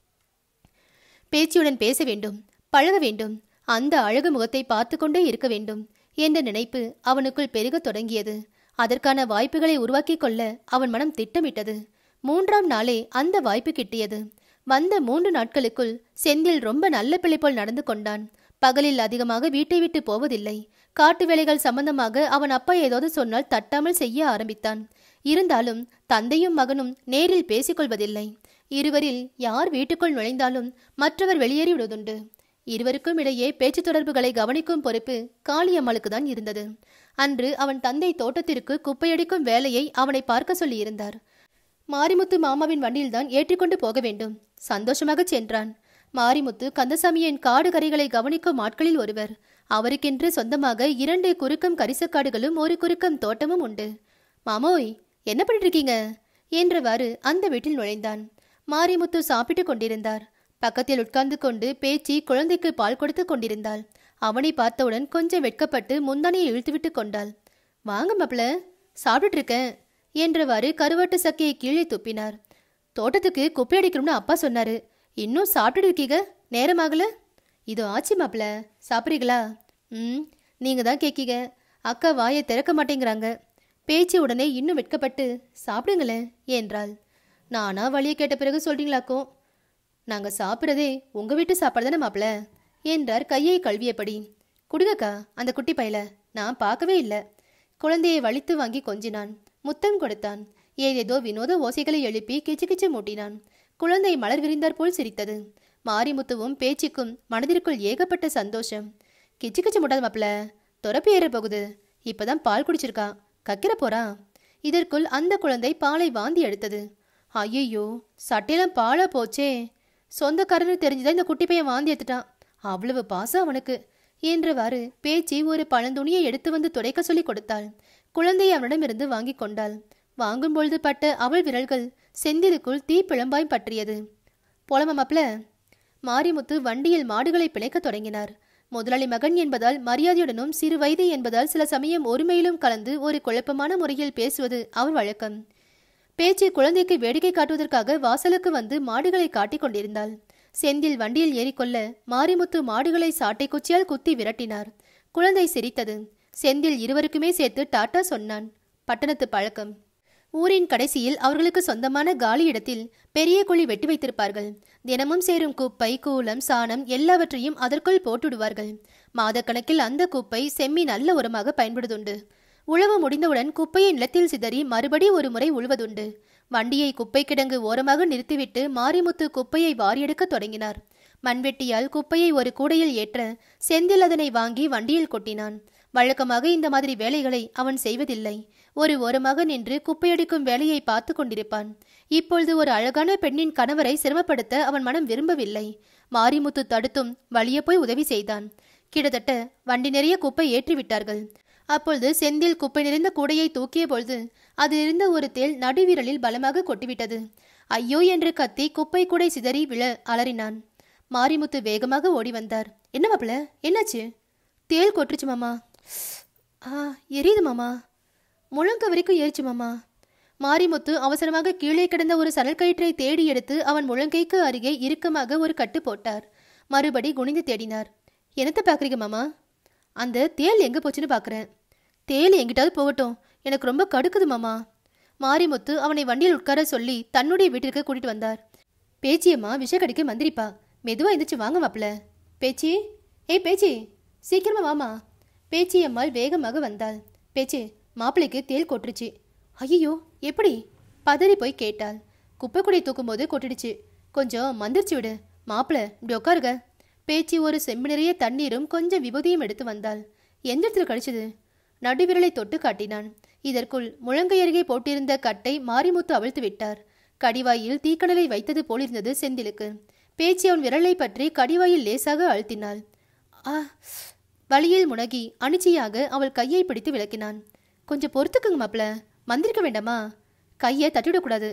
பேச்சியுடன் பேச வேண்டும், பழக வேண்டும், அந்த அழகு முகத்தை பார்த்து கொண்டே இருக்க வேண்டும் என்ற நினைப்பு அவனுக்குள் பெருகத் தொடங்கியது. அதற்கான வாய்ப்புகளை உருவாக்கி கொள்ள அவன் மனம் திட்டமிட்டது. மூன்றாம் நாளே அந்த வாய்ப்பு கிட்டியது. வந்த மூன்று நாட்களுக்குள் செந்தில் ரொம்ப நல்ல பிள்ளை போல் நடந்து கொண்டான். பகலில் அதிகமாக வீட்டை விட்டு போவதில்லை. காட்டு வேலைகள் சம்பந்தமாக அவன் அப்பா ஏதாவது சொன்னால் தட்டாமல் செய்ய ஆரம்பித்தான். இருந்தாலும் தந்தையும் மகனும் நேரில் பேசிக்கொள்வதில்லை. இருவரில் யார் வீட்டுக்குள் நுழைந்தாலும் மற்றவர் வெளியேறி விடுவதுண்டு. இருவருக்கும் இடையே பேச்சு தொடர்புகளை கவனிக்கும் பொறுப்பு காளியம்மாளுக்கு தான் இருந்தது. அன்று அவன் தந்தை தோட்டத்திற்கு குப்பையடிக்கும் வேலையை அவனை பார்க்க சொல்லி இருந்தார். மாரிமுத்து மாமாவின் வண்டியில்தான் ஏற்றிக்கொண்டு போக வேண்டும். சந்தோஷமாக சென்றான். மாரிமுத்து கந்தசாமியின் காடு கரைகளை கவனிக்கும் ஆட்களில் ஒருவர். அவருக்கென்று சொந்தமாக இரண்டு குறுக்கம் கரிசக்காடுகளும் ஒரு குறுக்கம் தோட்டமும் உண்டு. மாமோய், என்ன பண்ணிட்டு இருக்கீங்க என்றவாறு அந்த வீட்டில் நுழைந்தான். மாரிமுத்து சாப்பிட்டு கொண்டிருந்தார். பக்கத்தில் உட்கார்ந்து கொண்டு பேச்சி குழந்தைக்கு பால் கொடுத்து கொண்டிருந்தாள். அவனை பார்த்தவுடன் கொஞ்சம் வெட்கப்பட்டு முந்தானையை இழுத்துவிட்டு கொண்டாள். வாங்க மாப்பிள, சாப்பிட்டுட்டு இருக்கேன் என்றவாறு கருவாட்டு சக்கையை கீழே துப்பினார். தோட்டத்துக்கு குப்பை அடிக்கணும்னு அப்பா சொன்னாரு. இன்னும் சாப்பிட்டு இருக்கீங்க, நேரமாகல? இதோ ஆச்சு மாப்பிள, சாப்பிட்றீங்களா? ம், நீங்க தான் கேட்கீங்க, அக்கா வாயை திறக்க மாட்டேங்கிறாங்க. பேச்சு உடனே இன்னும் வெட்கப்பட்டு சாப்பிடுங்களேன் என்றாள். நானா வழியை கேட்ட பிறகு சொல்றீங்களாக்கோ? நாங்க சாப்பிட்றதே உங்க வீட்டு சாப்பாடு தானே மாப்பிள என்றார் கையை கழுவியபடி. குடுங்கக்கா அந்த குட்டி பையல, நான் பார்க்கவே இல்லை. குழந்தையை வலித்து வாங்கி கொஞ்சினான். முத்தம் கொடுத்தான். ஏதேதோ வினோத ஓசைகளை எழுப்பி கிச்சு கிச்சு மூட்டினான். குழந்தை மலர் விரிந்தார் போல் சிரித்தது. மாரிமுத்துவும் பேச்சிக்கும் மனதிற்குள் ஏகப்பட்ட சந்தோஷம். கிச்சு கிச்சு மூட்டாத மாப்பிள, துறப்பு ஏற போகுது. இப்பதான் பால் குடிச்சிருக்கா, கக்கிற போறா. இதற்குள் அந்த குழந்தை பாலை வாந்தி எடுத்தது. ஐயோ, சட்டையெல்லாம் பாலா போச்சே. சொந்தக்காரன்னு தெரிஞ்சுதான் இந்த குட்டி பையன் வாந்தி எடுத்துட்டான். அவ்வளவு பாசம் அவனுக்கு என்றவாறு பேச்சி ஒரு பழந்துணியை எடுத்து வந்து துடைக்க சொல்லி கொடுத்தாள். குழந்தையை அவனிடமிருந்து வாங்கி கொண்டாள். வாங்கும் பொழுது பட்ட அவள் விரல்கள் செந்திலுக்குள் தீப்பிழம்பாய் பற்றியது. போலமா மாப்பிள? மாரிமுத்து வண்டியில் மாடுகளை பிணைக்க தொடங்கினார். முதலாளி மகன் என்பதால் மரியாதையுடனும் சிறு வயது என்பதால் சில சமயம் ஒருமையிலும் கலந்து ஒரு குழப்பமான முறையில் பேசுவது அவர் வழக்கம். பேச்சு குழந்தைக்கு வேடிக்கை காட்டுவதற்காக வாசலுக்கு வந்து மாடுகளை காட்டிக் கொண்டிருந்தாள். செந்தில் வண்டியில் ஏறிக்கொள்ள மாரிமுத்து மாடுகளை சாட்டை குச்சியால் குத்தி விரட்டினார். குழந்தை சிரித்தது. செந்தில் இருவருக்குமே சேர்த்து டாட்டா சொன்னான். பட்டணத்து பழக்கம். ஊரின் கடைசியில் அவர்களுக்கு சொந்தமான காலி இடத்தில் பெரிய குழி வெட்டி வைத்திருப்பார்கள். தினமும் சேரும் குப்பை, கூலம், சாணம் எல்லாவற்றையும் அதற்குள் போட்டுடுவார்கள். மாதக்கணக்கில் அந்த குப்பை செம்மி நல்ல உரமாக பயன்படுதுண்டு. உழவு முடிந்தவுடன் குப்பையை நிலத்தில் சிதறி மறுபடி ஒரு முறை உழுவதுண்டு. வண்டியை குப்பை கிடங்கு ஓரமாக நிறுத்திவிட்டு மாரிமுத்து குப்பையை வாரியெடுக்க தொடங்கினார். மண்வெட்டியால் குப்பையை ஒரு கூடையில் ஏற்ற செந்தில் அதனை வாங்கி வண்டியில் கொட்டினான். வழக்கமாக இந்த மாதிரி வேலைகளை அவன் செய்வதில்லை. ஒரு ஓரமாக நின்று குப்பையடிக்கும் வேலையை பார்த்து கொண்டிருப்பான். இப்பொழுது ஒரு அழகான பெண்ணின் கணவரை சிரமப்படுத்த அவன் மனம் விரும்பவில்லை. மாரிமுத்து தடுத்தும் வழியே போய் உதவி செய்தான். கிட்டத்தட்ட வண்டி நிறைய குப்பை ஏற்றிவிட்டார்கள். அப்பொழுது செந்தில் குப்பை நிறைந்த கூடையை தூக்கிய பொழுது அதிலிருந்த ஒரு தேள் நடுவிரலில் பலமாக கொட்டிவிட்டது. ஐயோ என்று கத்தி குப்பை கூடை சிதறி விழ அலறினான். மாரிமுத்து வேகமாக ஓடி வந்தார். என்ன மாப்பிள, என்னாச்சு? தேள் கொட்டுருச்சு மாமா. ஆ, எரியுது மாமா. முழங்க வரைக்கும் ஏறிச்சு மாமா. மாரிமுத்து அவசரமாக கீழே கிடந்த ஒரு சணல் கயிற்றை தேடி எடுத்து அவன் முழங்கைக்கு அருகே இறுக்கமாக ஒரு கட்டு போட்டார். மறுபடி குனிந்து தேடினார். என்னத்தை பாக்குறீங்க மாமா? அந்த தேள் எங்க போச்சுன்னு பாக்குறேன். தேள் எங்கிட்டாவது போகட்டும், எனக்கு ரொம்ப கடுக்குது மாமா. மாரிமுத்து அவனை வண்டியில் உட்கார சொல்லி தன்னுடைய வீட்டிற்கு கூட்டிட்டு வந்தார். பேச்சியம்மா விஷ கடிக்க மந்திரிப்பா, மெதுவா எந்திரிச்சு வாங்க மாப்பிள. பேச்சி, ஏய் பேச்சி, சீக்கிரமா வாமா. பேச்சியம்மாள் வேகமாக வந்தாள். பேச்சி, மாப்பிளைக்கு தேள் கொட்டுருச்சு. ஐயோ, எப்படி? பதறி போய் கேட்டாள். குப்பை குடி தூக்கும் போது கொட்டிடுச்சு. கொஞ்சம் மந்திரிச்சு விடு. மாப்பிள இப்படி உட்காருங்க. பேச்சி ஒரு செம்பு நிறைய தண்ணீரும் கொஞ்சம் விபூதியும் எடுத்து வந்தாள். எந்த இடத்துல கடிச்சது? நடுவிரலை தொட்டு காட்டினான். இதற்குள் முழங்கை அருகே போட்டிருந்த கட்டை மாரிமுத்து அவிழ்த்து விட்டார். கடிவாயில் தீக்கடலை வைத்தது போலிருந்தது செந்திலுக்கு. பேச்சி அவன் விரலை பற்றி கடிவாயில் லேசாக அழுத்தினாள். ஆ, வழியில் முனகி அணிச்சியாக அவள் கையை பிடித்து விளக்கினான். கொஞ்சம் பொறுத்துக்குங்க மாப்பிள, மந்திரிக்க வேண்டாமா? கையை தட்டிவிடக்கூடாது.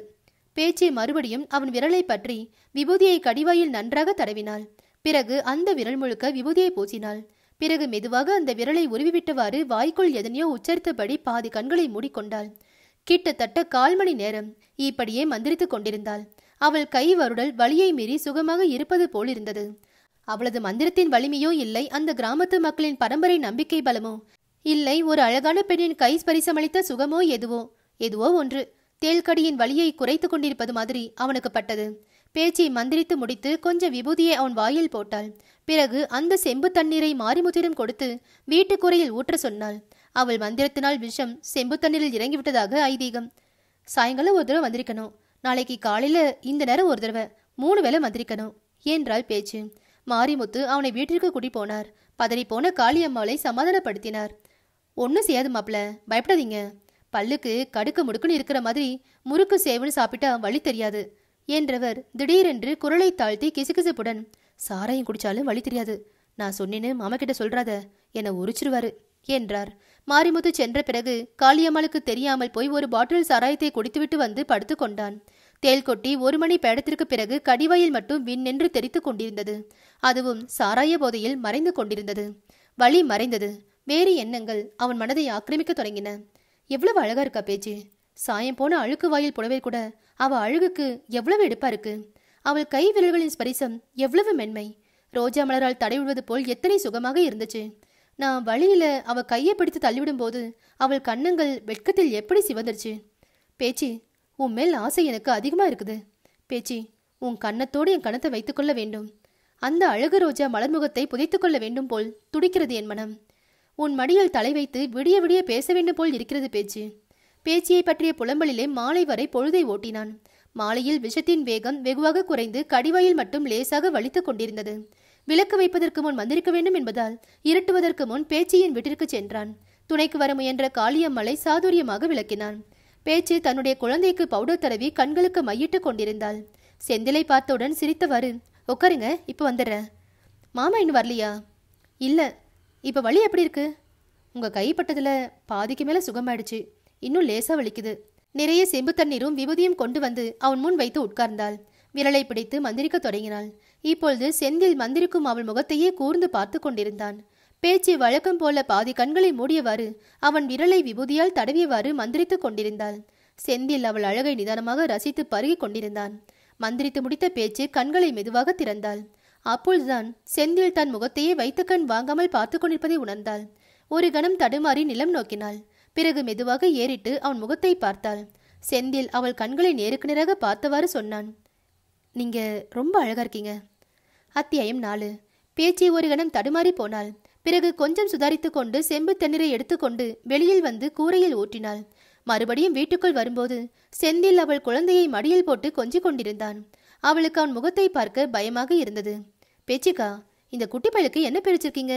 பேச்சு மறுபடியும் அவன் விரலை பற்றி விபூதியை கடிவாயில் நன்றாக தடவினாள். பிறகு அந்த விரல் முழுக்க விபூதியை பூசினாள். பிறகு மெதுவாக அந்த விரலை உருவிவிட்டவாறு வாய்க்குள் எதனையோ உச்சரித்தபடி பாதி கண்களை மூடிக்கொண்டாள். கிட்டத்தட்ட கால் மணி நேரம் இப்படியே மந்திரித்துக் கொண்டிருந்தாள். அவள் கை வருடல் வலியை மீறி சுகமாக இருப்பது போலிருந்தது. அவளது மந்திரத்தின் வலிமையோ இல்லை அந்த கிராமத்து மக்களின் பரம்பரை நம்பிக்கை பலமோ இல்லை ஒரு அழகான பெண்ணின் கை ஸ்பரிசமளித்த சுகமோ எதுவோ எதுவோ ஒன்று தேல்கடியின் வலியை குறைத்து கொண்டிருப்பது மாதிரி அவனுக்கு பட்டது. பேச்சை மந்திரித்து முடித்து கொஞ்சம் விபூதியை அவன் வாயில் போட்டாள். பிறகு அந்த செம்பு தண்ணீரை மாரிமுத்திடம் கொடுத்து வீட்டுக்குறையில் ஊற்ற சொன்னாள். அவள் மந்திரத்தினால் விஷம் செம்பு தண்ணீரில் இறங்கிவிட்டதாக ஐதீகம். சாயங்காலம் ஒரு தடவை வந்திருக்கணும், நாளைக்கு காலையில இந்த நேரம் ஒரு தடவை, மூணு வேளை வந்திருக்கணும் என்றாள் பேச்சு. மாரிமுத்து அவனை வீட்டிற்கு கூட்டி போனார். பதறி போன காளியம்மாளை சமாதானப்படுத்தினார். ஒன்னும் செய்யாது மாப்பிள, பயப்படாதீங்க. பல்லுக்கு கடுக்கு முடுக்குன்னு இருக்கிற மாதிரி முறுக்கு சேவன் சாப்பிட்டா வழி தெரியாது என்றவர் திடீரென்று குரலை தாழ்த்தி கிசுகிசுப்புடன், சாராயம் குடிச்சாலும் வழி தெரியாது, நான் சொன்னேன்னு மாமா கிட்ட சொல்றாத, என்னை உரிச்சிருவாரு என்றார். மாரிமுத்து சென்ற பிறகு காளியம்மாளுக்கு தெரியாமல் போய் ஒரு பாட்டில் சாராயத்தை குடித்துவிட்டு வந்து படுத்து கொண்டான். தேல் கொட்டி ஒரு மணி பேடத்திற்கு பிறகு கடிவாயில் மட்டும் விண்ணென்று தெரித்து கொண்டிருந்தது. அதுவும் சாராய போதையில் மறைந்து கொண்டிருந்தது. வழி மறைந்தது. வேறு எண்ணங்கள் அவன் மனதை ஆக்கிரமிக்க தொடங்கின. எவ்வளவு அழகா இருக்கா பேச்சு. சாயம் போன அழுக்கு வாயில் புடவை கூட அவ அழுகுக்கு எவ்வளவு எடுப்பா இருக்கு. அவள் கை விரல்களின் ஸ்பரிசம் எவ்வளவு மென்மை. ரோஜா மலரால் தடைவிடுவது போல் எத்தனை சுகமாக இருந்துச்சு. நான் வழியில அவ கையை பிடித்து தள்ளிவிடும் போது அவள் கண்ணங்கள் வெட்கத்தில் எப்படி சிவந்துருச்சு. பேச்சு, உன் மேல் ஆசை எனக்கு அதிகமா இருக்குது. பேச்சு, உன் கண்ணத்தோடு என் கணத்தை வைத்துக்கொள்ள வேண்டும். அந்த அழகு ரோஜா மலர்முகத்தை புதைத்துக் கொள்ள வேண்டும் போல் துடிக்கிறது என் மனம். உன் மடியில் தலை வைத்து விடிய விடிய பேச வேண்டும் போல் இருக்கிறது பேச்சு. பேச்சியை பற்றிய புலம்பலிலே மாலை வரை பொழுதை ஓட்டினான். மாலையில் விஷத்தின் வேகம் வெகுவாக குறைந்து கடிவாயில் மட்டும் லேசாக வலித்துக் கொண்டிருந்தது. விளக்கு வைப்பதற்கு முன் மந்திரிக்க வேண்டும் என்பதால் இருட்டுவதற்கு முன் பேச்சியின் வீட்டிற்கு சென்றான். துணைக்கு வர முயன்ற காளியம்மலை சாதுரியமாக விளக்கினான். பேச்சு தன்னுடைய குழந்தைக்கு பவுடர் தடவி கண்களுக்கு மையிட்டு கொண்டிருந்தாள். செந்திலை பார்த்தவுடன் சிரித்தவாறு, உட்காருங்க, இப்ப வந்துடுற. மாமா இன்னும் வரலையா? இல்ல. இப்ப வலி எப்படி இருக்கு? உங்க கைப்பட்டதுல பாதிக்கு மேல சுகமாயிடுச்சு, இன்னும் லேசா வலிக்குது. நிறைய செம்பு தண்ணீரும் விபூதியும் கொண்டு வந்து அவன் முன் வைத்து உட்கார்ந்தாள். விரலை பிடித்து மந்திரிக்க தொடங்கினாள். இப்பொழுது செந்தில் மந்திரிக்கும் அவள் முகத்தையே கூர்ந்து பார்த்து கொண்டிருந்தான். பேச்சு வழக்கம் போல பாதி கண்களை மூடியவாறு அவன் விரலை விபூதியால் தடவியவாறு மந்திரித்து கொண்டிருந்தாள். செந்தில் அவள் அழகை நிதானமாக ரசித்து பருகி கொண்டிருந்தான். மந்திரித்து முடித்த பேச்சு கண்களை மெதுவாக திறந்தாள். அப்பொழுதுதான் செந்தில் தன் முகத்தையே வைத்த கண் வாங்காமல் பார்த்து கொண்டிருப்பதை உணர்ந்தாள். ஒரு கணம் தடுமாறி நிலம் நோக்கினாள். பிறகு மெதுவாக ஏறிட்டு அவன் முகத்தை பார்த்தாள். செந்தில் அவள் கண்களை நேருக்கு நேராக பார்த்தவாறு சொன்னான், நீங்க ரொம்ப அழகா இருக்கீங்க. அத்தியாயம் நாலு. பேச்சு ஒரு கணம் தடுமாறி போனாள். பிறகு கொஞ்சம் சுதாரித்து கொண்டு செம்பு தண்ணீரை எடுத்துக்கொண்டு வெளியில் வந்து கூரையில் ஊற்றினாள். மறுபடியும் வீட்டுக்குள் வரும்போது செந்தில் அவள் குழந்தையை மடியில் போட்டு கொஞ்சிக் கொண்டிருந்தான். அவளுக்கு அவன் முகத்தை பார்க்க பயமாக இருந்தது. பேச்சிக்கா, இந்த குட்டி பயலுக்கு என்ன பேர் வச்சிருக்கீங்க?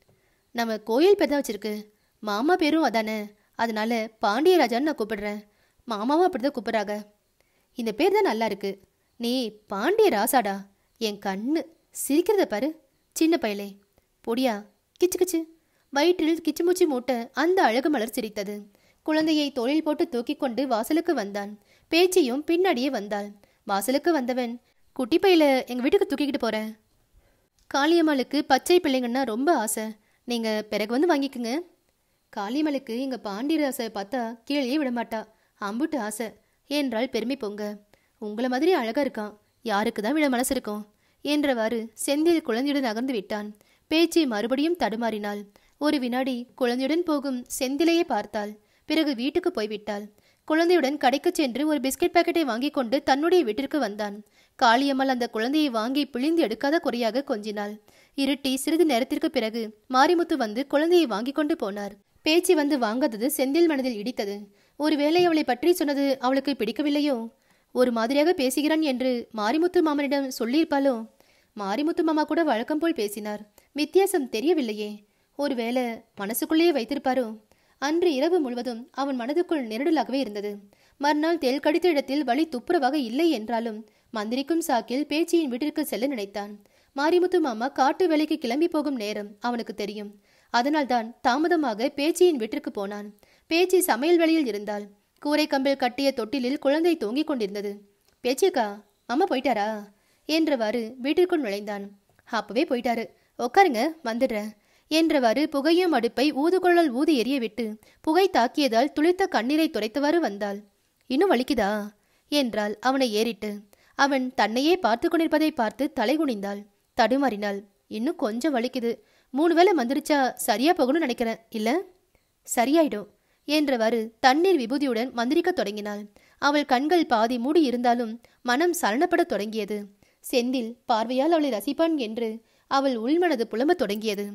நம்ம கோயில் பேர் தான் வச்சிருக்கு. மாமா பேரும் அதானே, அதனால பாண்டியராஜான்னு நான் கூப்பிடுறேன். மாமாவும் அப்படிதான் கூப்பிடுறாங்க. இந்த பேர் தான் நல்லா இருக்கு. நீ பாண்டிய ராசாடா. என் கண்ணு சிரிக்கிறத பாரு. சின்ன பயலே பொடியா. கிச்சு கிச்சு. வயிற்றில் கிச்சுமுச்சி மூட்ட அந்த அழகு மலர் சிரித்தது. குழந்தையை தோளில் போட்டு தூக்கி கொண்டு வாசலுக்கு வந்தான். பேச்சியும் பின்னாடியே வந்தாள். வாசலுக்கு வந்தவன், குட்டி பையில எங்க வீட்டுக்கு தூக்கிக்கிட்டு போறேன். காளியம்மாளுக்கு பச்சை பிள்ளைங்கன்னா ரொம்ப ஆசை. நீங்க பிறகு வந்து வாங்கிக்குங்க. காளியம்மாளுக்கு எங்க பாண்டியராசை பார்த்தா கீழே விடமாட்டா, அம்புட்டு ஆசை என்றாள் பெருமை பொங்க. உங்களை மாதிரி அழகா இருக்கான், யாருக்கு தான் விட மனசு இருக்கும் என்றவாறு செந்தில் குழந்தையுடன் நகர்ந்து விட்டான். பேச்சு மறுபடியும் தடுமாறினாள். ஒரு வினாடி குழந்தையுடன் போகும் செந்திலையே பார்த்தாள். பிறகு வீட்டுக்கு போய்விட்டாள். குழந்தையுடன் கடைக்கு சென்று ஒரு பிஸ்கட் பாக்கெட்டை வாங்கி கொண்டு தன்னுடைய வீட்டிற்கு வந்தான். காளியம்மாள் அந்த குழந்தையை வாங்கி பிழிந்து எடுக்காத குறையாக கொஞ்சினாள். இருட்டி சிறிது நேரத்திற்கு பிறகு மாரிமுத்து வந்து குழந்தையை வாங்கி கொண்டு போனார். பேச்சு வந்து வாங்காதது செந்தில் மனதில் இடித்தது. ஒருவேளை அவளை பற்றி சொன்னது அவளுக்கு பிடிக்கவில்லையோ? ஒரு மாதிரியாக பேசுகிறான் என்று மாரிமுத்து மாமனிடம் சொல்லியிருப்பாளோ? மாரிமுத்து மாமா கூட வழக்கம் போல் பேசினார். வித்தியாசம் தெரியவில்லையே. ஒருவேளை மனசுக்குள்ளேயே வைத்திருப்பாரோ? அன்று இரவு முழுவதும் அவன் மனதுக்குள் நெருடலாகவே இருந்தது. மறுநாள் தேல் கடித்த இடத்தில் வலி துப்புரவாக இல்லை என்றாலும் மந்திரிக்கும் சாக்கில் பேச்சியின் வீட்டிற்கு செல்ல நினைத்தான். மாரிமுத்து மாமா காட்டு வேலைக்கு கிளம்பி போகும் நேரம் அவனுக்கு தெரியும். அதனால்தான் தாமதமாக பேச்சியின் வீட்டிற்கு போனான். பேச்சி சமையல் வேலையில் இருந்தாள். கூரை கம்பில் கட்டிய தொட்டிலில் குழந்தை தூங்கிக் கொண்டிருந்தது. பேச்சியக்கா, மாமா போயிட்டாரா என்றவாறு வீட்டிற்குள் நுழைந்தான். அப்பவே போயிட்டாரு, உட்காருங்க, வந்துடுறேன் என்றவாறு புகையும் அடுப்பை ஊதுகுழல் ஊதி எரிய விட்டு புகை தாக்கியதால் துளிர்த்த கண்ணீரை துடைத்தவாறு வந்தாள். இன்னும் வலிக்குதா என்றாள் அவனை ஏறிட்டு. அவன் தன்னையே பார்த்து கொண்டிருப்பதை பார்த்து தலை குனிந்தாள். தடுமாறினாள். இன்னும் கொஞ்சம் வலிக்குது, மூணு வேளை வந்துருச்சா சரியா போகணும்னு நினைக்கிறேன். இல்ல? சரியாயிடும் என்றவாறு தண்ணீர் விபூதியுடன் மந்திரிக்க தொடங்கினாள். அவள் கண்கள் பாதி மூடி இருந்தாலும் மனம் சலனப்பட தொடங்கியது. செந்தில் பார்வையால் அவளை ரசிப்பான் என்று அவள் உள்மனது புலம்பத் தொடங்கியது.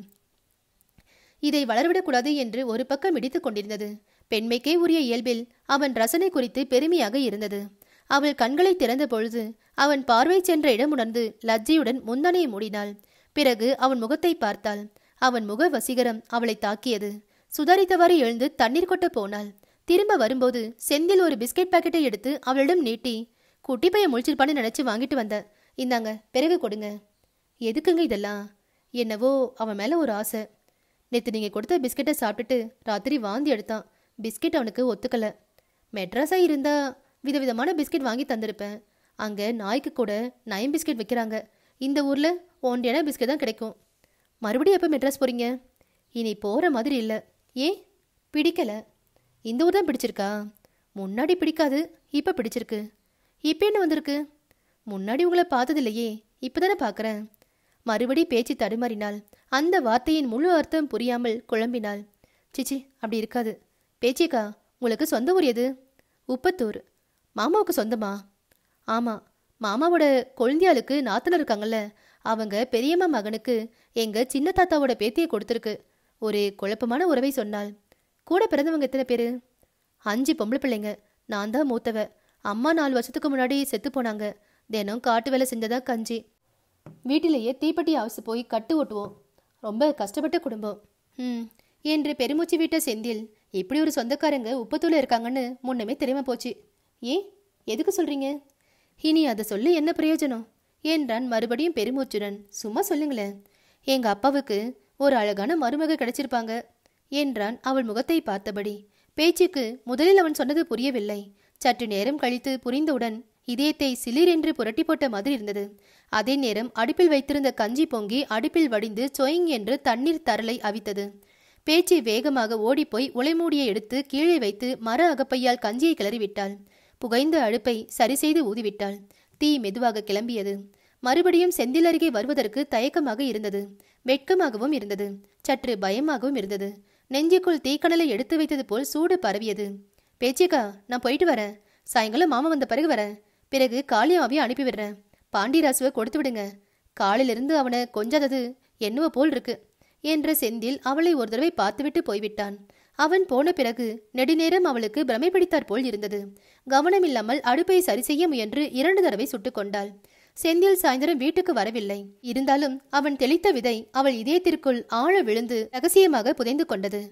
இதை வளர்விடக்கூடாது என்று ஒரு பக்கம் இடித்துக் கொண்டிருந்தது. பெண்மைக்கே உரிய இயல்பில் அவன் ரசனை குறித்து பெருமையாக இருந்தது. அவள் கண்களை திறந்த பொழுது அவன் பார்வை சென்ற இடம் உணர்ந்து லஜ்ஜையுடன் முந்தனையை மூடினாள். பிறகு அவன் முகத்தை பார்த்தாள். அவன் முக வசீகரம் அவளை தாக்கியது. சுதாரித்தவாறு எழுந்து தண்ணீர் கொட்ட போனாள். திரும்ப வரும்போது செந்தில் ஒரு பிஸ்கெட் பாக்கெட்டை எடுத்து அவளிடம் நீட்டி, குட்டி பையன் முழிச்சிருப்பான்னு நினைச்சு வாங்கிட்டு வந்த, இந்தாங்க, பிறகு கொடுங்க. எதுக்குங்க இதெல்லாம்? என்னவோ அவன் மேல ஒரு ஆசை. நேற்று நீங்க கொடுத்த பிஸ்கெட்டை சாப்பிட்டுட்டு ராத்திரி வாந்தி எடுத்தான். பிஸ்கெட் அவனுக்கு ஒத்துக்கல. மெட்ராஸா இருந்தா விதவிதமான பிஸ்கெட் வாங்கி தந்திருப்பேன். அங்க நாய்க்கு கூட நயம் பிஸ்கெட் வைக்கிறாங்க. இந்த ஊர்ல ஒன்றியான பிஸ்கெட் தான் கிடைக்கும். மறுபடியும் எப்போ மெட்ராஸ் போறீங்க? இனி போற மாதிரி இல்லை. ஏன்? பிடிக்கல. இந்த ஊர் தான் பிடிச்சிருக்கா? முன்னாடி பிடிக்காது, இப்ப பிடிச்சிருக்கு. இப்ப என்ன வந்திருக்கு? முன்னாடி உங்களை பார்த்தது இல்லையே, இப்பதானே பாக்குறேன். மறுபடி பேச்சு தடுமாறினாள். அந்த வார்த்தையின் முழு அர்த்தம் புரியாமல் குழம்பினாள். சிச்சி, அப்படி இருக்காது. பேச்சியக்கா, உங்களுக்கு சொந்த ஊர் எது? உப்பத்தூர். மாமாவுக்கு சொந்தமா? ஆமா, மாமாவோட கொழுந்தியாளுக்கு நாத்தனர் இருக்காங்கல்ல, அவங்க பெரியம்மா மகனுக்கு எங்க சின்ன தாத்தாவோட பேத்தியை கொடுத்துருக்கு. ஒரு குழப்பமான உறவை சொன்னாள். கூட பிறந்தவங்க எத்தனை பேரு? அஞ்சு பொம்பளை பிள்ளைங்க. நான் தான் மூத்தவ. அம்மா நாலு வருஷத்துக்கு முன்னாடி செத்து போனாங்க. தினம் காட்டு வேலை செஞ்சதா கஞ்சி. வீட்டிலேயே தீப்பெட்டி அவசு போய் கட்டு ஓட்டுவோம். ரொம்ப கஷ்டப்பட்ட குடும்பம். ம் என்று பெருமூச்சு விட்ட செந்தில், இப்படி ஒரு சொந்தக்காரங்க உப்பத்தூர்ல இருக்காங்கன்னு முன்னமே தெரியாம போச்சு. ஏன், எதுக்கு சொல்றீங்க? இனி அதை சொல்லி என்ன பிரயோஜனம் என்றான் மறுபடியும் பெருமூச்சுடன். சும்மா சொல்லுங்களேன். எங்க அப்பாவுக்கு ஒரு அழகான மருமக கிடைச்சிருப்பாங்க என்றான் அவள் முகத்தை பார்த்தபடி. பேச்சுக்கு முதலில் அவன் சொன்னது புரியவில்லை. சற்று நேரம் கழித்து புரிந்தவுடன் இதயத்தை சிலிர் என்று புரட்டி போட்ட மாதிரி இருந்தது. அதே நேரம் அடுப்பில் வைத்திருந்த கஞ்சி பொங்கி அடுப்பில் வடிந்து சொயிங் என்று தண்ணீர் தரலை அவித்தது. பேச்சு வேகமாக ஓடிப்போய் உலைமூடியை எடுத்து கீழே வைத்து மர அகப்பையால் கஞ்சியை கிளறிவிட்டாள். புகைந்த அடுப்பை சரி செய்து ஊதிவிட்டாள். தீ மெதுவாக கிளம்பியது. மறுபடியும் செந்தில் அருகே வருவதற்கு தயக்கமாக இருந்தது. வெட்கமாகவும் இருந்தது. சற்று பயமாகவும் இருந்தது. நெஞ்சுக்குள் தீக்கணலை எடுத்து வைத்தது போல் சூடு பரவியது. பேச்சியக்கா, நான் போயிட்டு வரேன். சாயங்காலம் மாமா வந்த பிறகு வரேன். பிறகு காளியாவையும் அனுப்பி விடுறேன். பாண்டியராசுவை கொடுத்து விடுங்க. காலிலிருந்து அவனை கொஞ்சாதது என்னவோ போல் இருக்கு என்ற செந்தில் அவளை ஒரு தடவை பார்த்துவிட்டு போய்விட்டான். அவன் போன பிறகு நெடுநேரம் அவளுக்கு பிரமை பிடித்தாற் போல் இருந்தது. கவனமில்லாமல் அடுப்பை சரி செய்ய முயன்று இரண்டு தடவை சுட்டு கொண்டாள். செந்தில் சாயந்தரம் வீட்டுக்கு வரவில்லை. இருந்தாலும் அவன் தெளித்த விதை அவள் இதயத்திற்குள் ஆழ விழுந்து ரகசியமாக புதைந்து கொண்டது.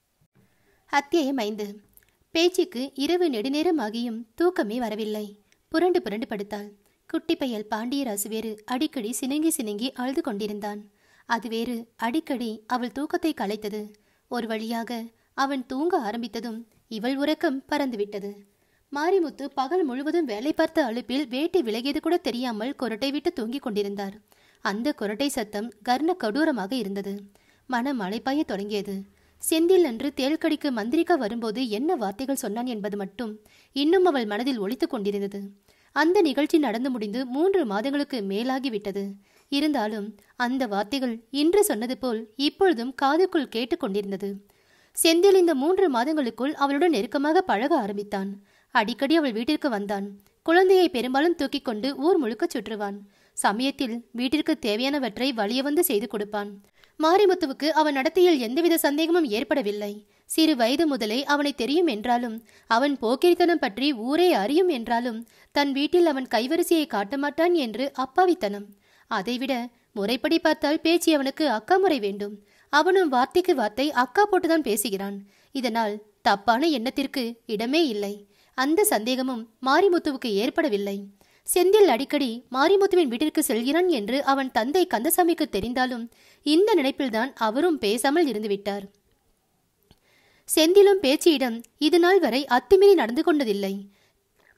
அத்தியாயம் ஐந்து. பேச்சுக்கு இரவு நெடுநேரம் ஆகியும் தூக்கமே வரவில்லை. புரண்டு புரண்டு படுத்தாள். குட்டி பையல் பாண்டியராசு வேறு அடிக்கடி சினுங்கி சினுங்கி அழுது கொண்டிருந்தான். அது வேறு அடிக்கடி அவள் தூக்கத்தை கலைத்தது. ஒரு வழியாக அவன் தூங்க ஆரம்பித்ததும் இவள் உறக்கம் பறந்துவிட்டது. மாரிமுத்து பகல் முழுவதும் வேலை பார்த்த அலுப்பில் வேட்டி விலகியது கூட தெரியாமல் கொரட்டை விட்டு தூங்கிக் கொண்டிருந்தார். அந்த கொரட்டை சத்தம் கர்ண கடூரமாக இருந்தது. மனம் மழைப்பாய தொடங்கியது. செந்தில் அன்று தேல்கடிக்கு மந்திரிக்க வரும்போது என்ன வார்த்தைகள் சொன்னான் என்பது மட்டும் இன்னும் அவள் மனதில் ஒலித்து கொண்டிருந்தது. அந்த நிகழ்ச்சி நடந்து முடிந்து மூன்று மாதங்களுக்கு மேலாகிவிட்டது. இருந்தாலும் அந்த வார்த்தைகள் இன்று சொன்னது போல் இப்பொழுதும் காதுக்குள் கேட்டுக்கொண்டிருந்தது. செந்தில் இந்த மூன்று மாதங்களுக்குள் அவளுடன் நெருக்கமாக பழக ஆரம்பித்தான். அடிக்கடி அவள் வீட்டிற்கு வந்தான். குழந்தையை பெரும்பாலும் தூக்கி கொண்டு ஊர் முழுக்க சுற்றுவான். சமயத்தில் வீட்டிற்கு தேவையானவற்றை வலிய வந்து செய்து கொடுப்பான். மாரிமுத்துவுக்கு அவன் நடத்தையில் எந்தவித சந்தேகமும் ஏற்படவில்லை. சிறு வயது முதலே அவனை தெரியும் என்றாலும், அவன் போக்கிரித்தனம் பற்றி ஊரே அறியும் என்றாலும், தன் வீட்டில் அவன் கைவரிசையை காட்ட மாட்டான் என்று அப்பாவித்தனம். அதைவிட முறைப்படி பார்த்தால் பேச்சு அவனுக்கு அக்கா முறை வேண்டும். அவனும் வார்த்தைக்கு வார்த்தை அக்கா போட்டுதான் பேசுகிறான். இதனால் தப்பான எண்ணத்திற்கு இடமே இல்லை. அந்த சந்தேகமும் மாரிமுத்துவுக்கு ஏற்படவில்லை. செந்தில் அடிக்கடி மாரிமுத்துவின் வீட்டிற்கு செல்கிறான் என்று அவன் தந்தை கந்தசாமிக்கு தெரிந்தாலும் இந்த நினைப்பில்தான் அவரும் பேசாமல் இருந்துவிட்டார். செந்திலும் பேச்சியிடம் இது நாள் வரை அத்துமீறி நடந்து கொண்டதில்லை.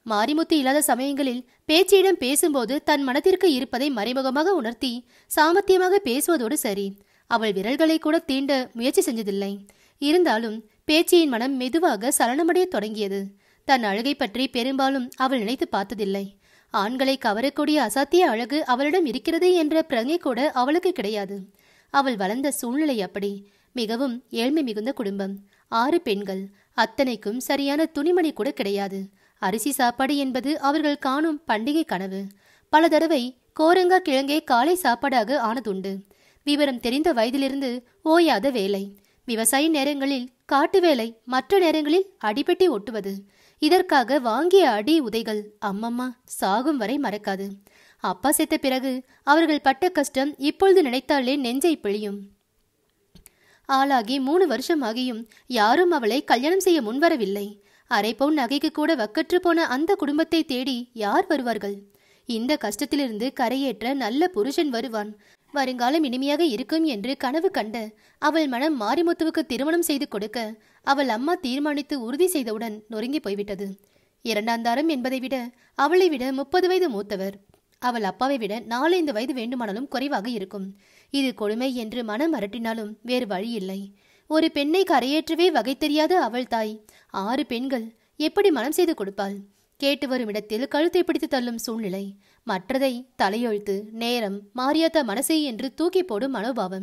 மாரிமுத்து இல்லாத சமயங்களில் பேச்சியிடம் பேசும்போது தன் மனத்திற்கு இருப்பதை மறைமுகமாக உணர்த்தி சாமர்த்தியமாக பேசுவதோடு சரி, அவள் விரல்களை கூட தீண்ட முயற்சி செஞ்சதில்லை. இருந்தாலும் பேச்சியின் மனம் மெதுவாக சலனமடைய தொடங்கியது. தன் அழகை பற்றி பெரும்பாலும் அவள் நினைத்து பார்த்ததில்லை. ஆண்களை கவரக்கூடிய அசாத்திய அழகு அவளிடம் இருக்கிறது என்ற பிரஞை கூட அவளுக்கு கிடையாது. அவள் வளர்ந்த சூழ்நிலை அப்படி. மிகவும் ஏழ்மை மிகுந்த குடும்பம், ஆறு பெண்கள், அத்தனைக்கும் சரியான துணிமணி கூட கிடையாது. அரிசி சாப்பாடு என்பது அவர்கள் காணும் பண்டிகை கனவு. பல தடவை கோரங்கா கிழங்கே காலை சாப்பாடாக ஆனதுண்டு. விவரம் தெரிந்த வயதிலிருந்து ஓயாத வேலை. விவசாய நேரங்களில் காட்டு வேலை, மற்ற நேரங்களில் அடிபெட்டி ஒட்டுவது. இதற்காக வாங்கிய அடி உதைகள் அம்மம்மா சாகும் வரை மறக்காது. அப்பா செத்த பிறகு அவர்கள் பட்ட கஷ்டம் இப்பொழுது நினைத்தாலே நெஞ்சை பிழியும். ஆளாகி மூணு வருஷம் ஆகியும் யாரும் அவளை கல்யாணம் செய்ய முன்வரவில்லை. அரை பவுன் நகைக்கு கூட வக்கற்று போன அந்த குடும்பத்தை தேடி யார் வருவார்கள்? இந்த கஷ்டத்திலிருந்து கரையேற்ற நல்ல புருஷன் வருவான், வருங்காலம் இனிமையாக இருக்கும் என்று கனவு கண்ட அவள் மனம் மாரிமுத்துவுக்கு திருமணம் செய்து கொடுக்க அவள் அம்மா தீர்மானித்து உறுதி செய்தவுடன் நொறுங்கி போய்விட்டது. இரண்டாந்தாரம் என்பதை விட அவளை விட முப்பது வயது மூத்தவர். அவள் அப்பாவை விட நாலైந்து வயது வேண்டுமானாலும் குறைவாக இருக்கும். இது கொடுமை என்று மனம் அரட்டினாலும் வேறு வழி இல்லை. ஒரு பெண்ணை கரையேற்றவே வகை தெரியாத அவள் தாய் ஆறு பெண்கள் எப்படி மனம் செய்து கொடுப்பாள்? கேட்டு வரும் இடத்தில் கழுத்தை பிடித்து தள்ளும் சூழ்நிலை. மற்றதை தலையெழுத்து, நேரம், மாரியாத்தா மனசை என்று தூக்கி போடும் மனோபாவம்.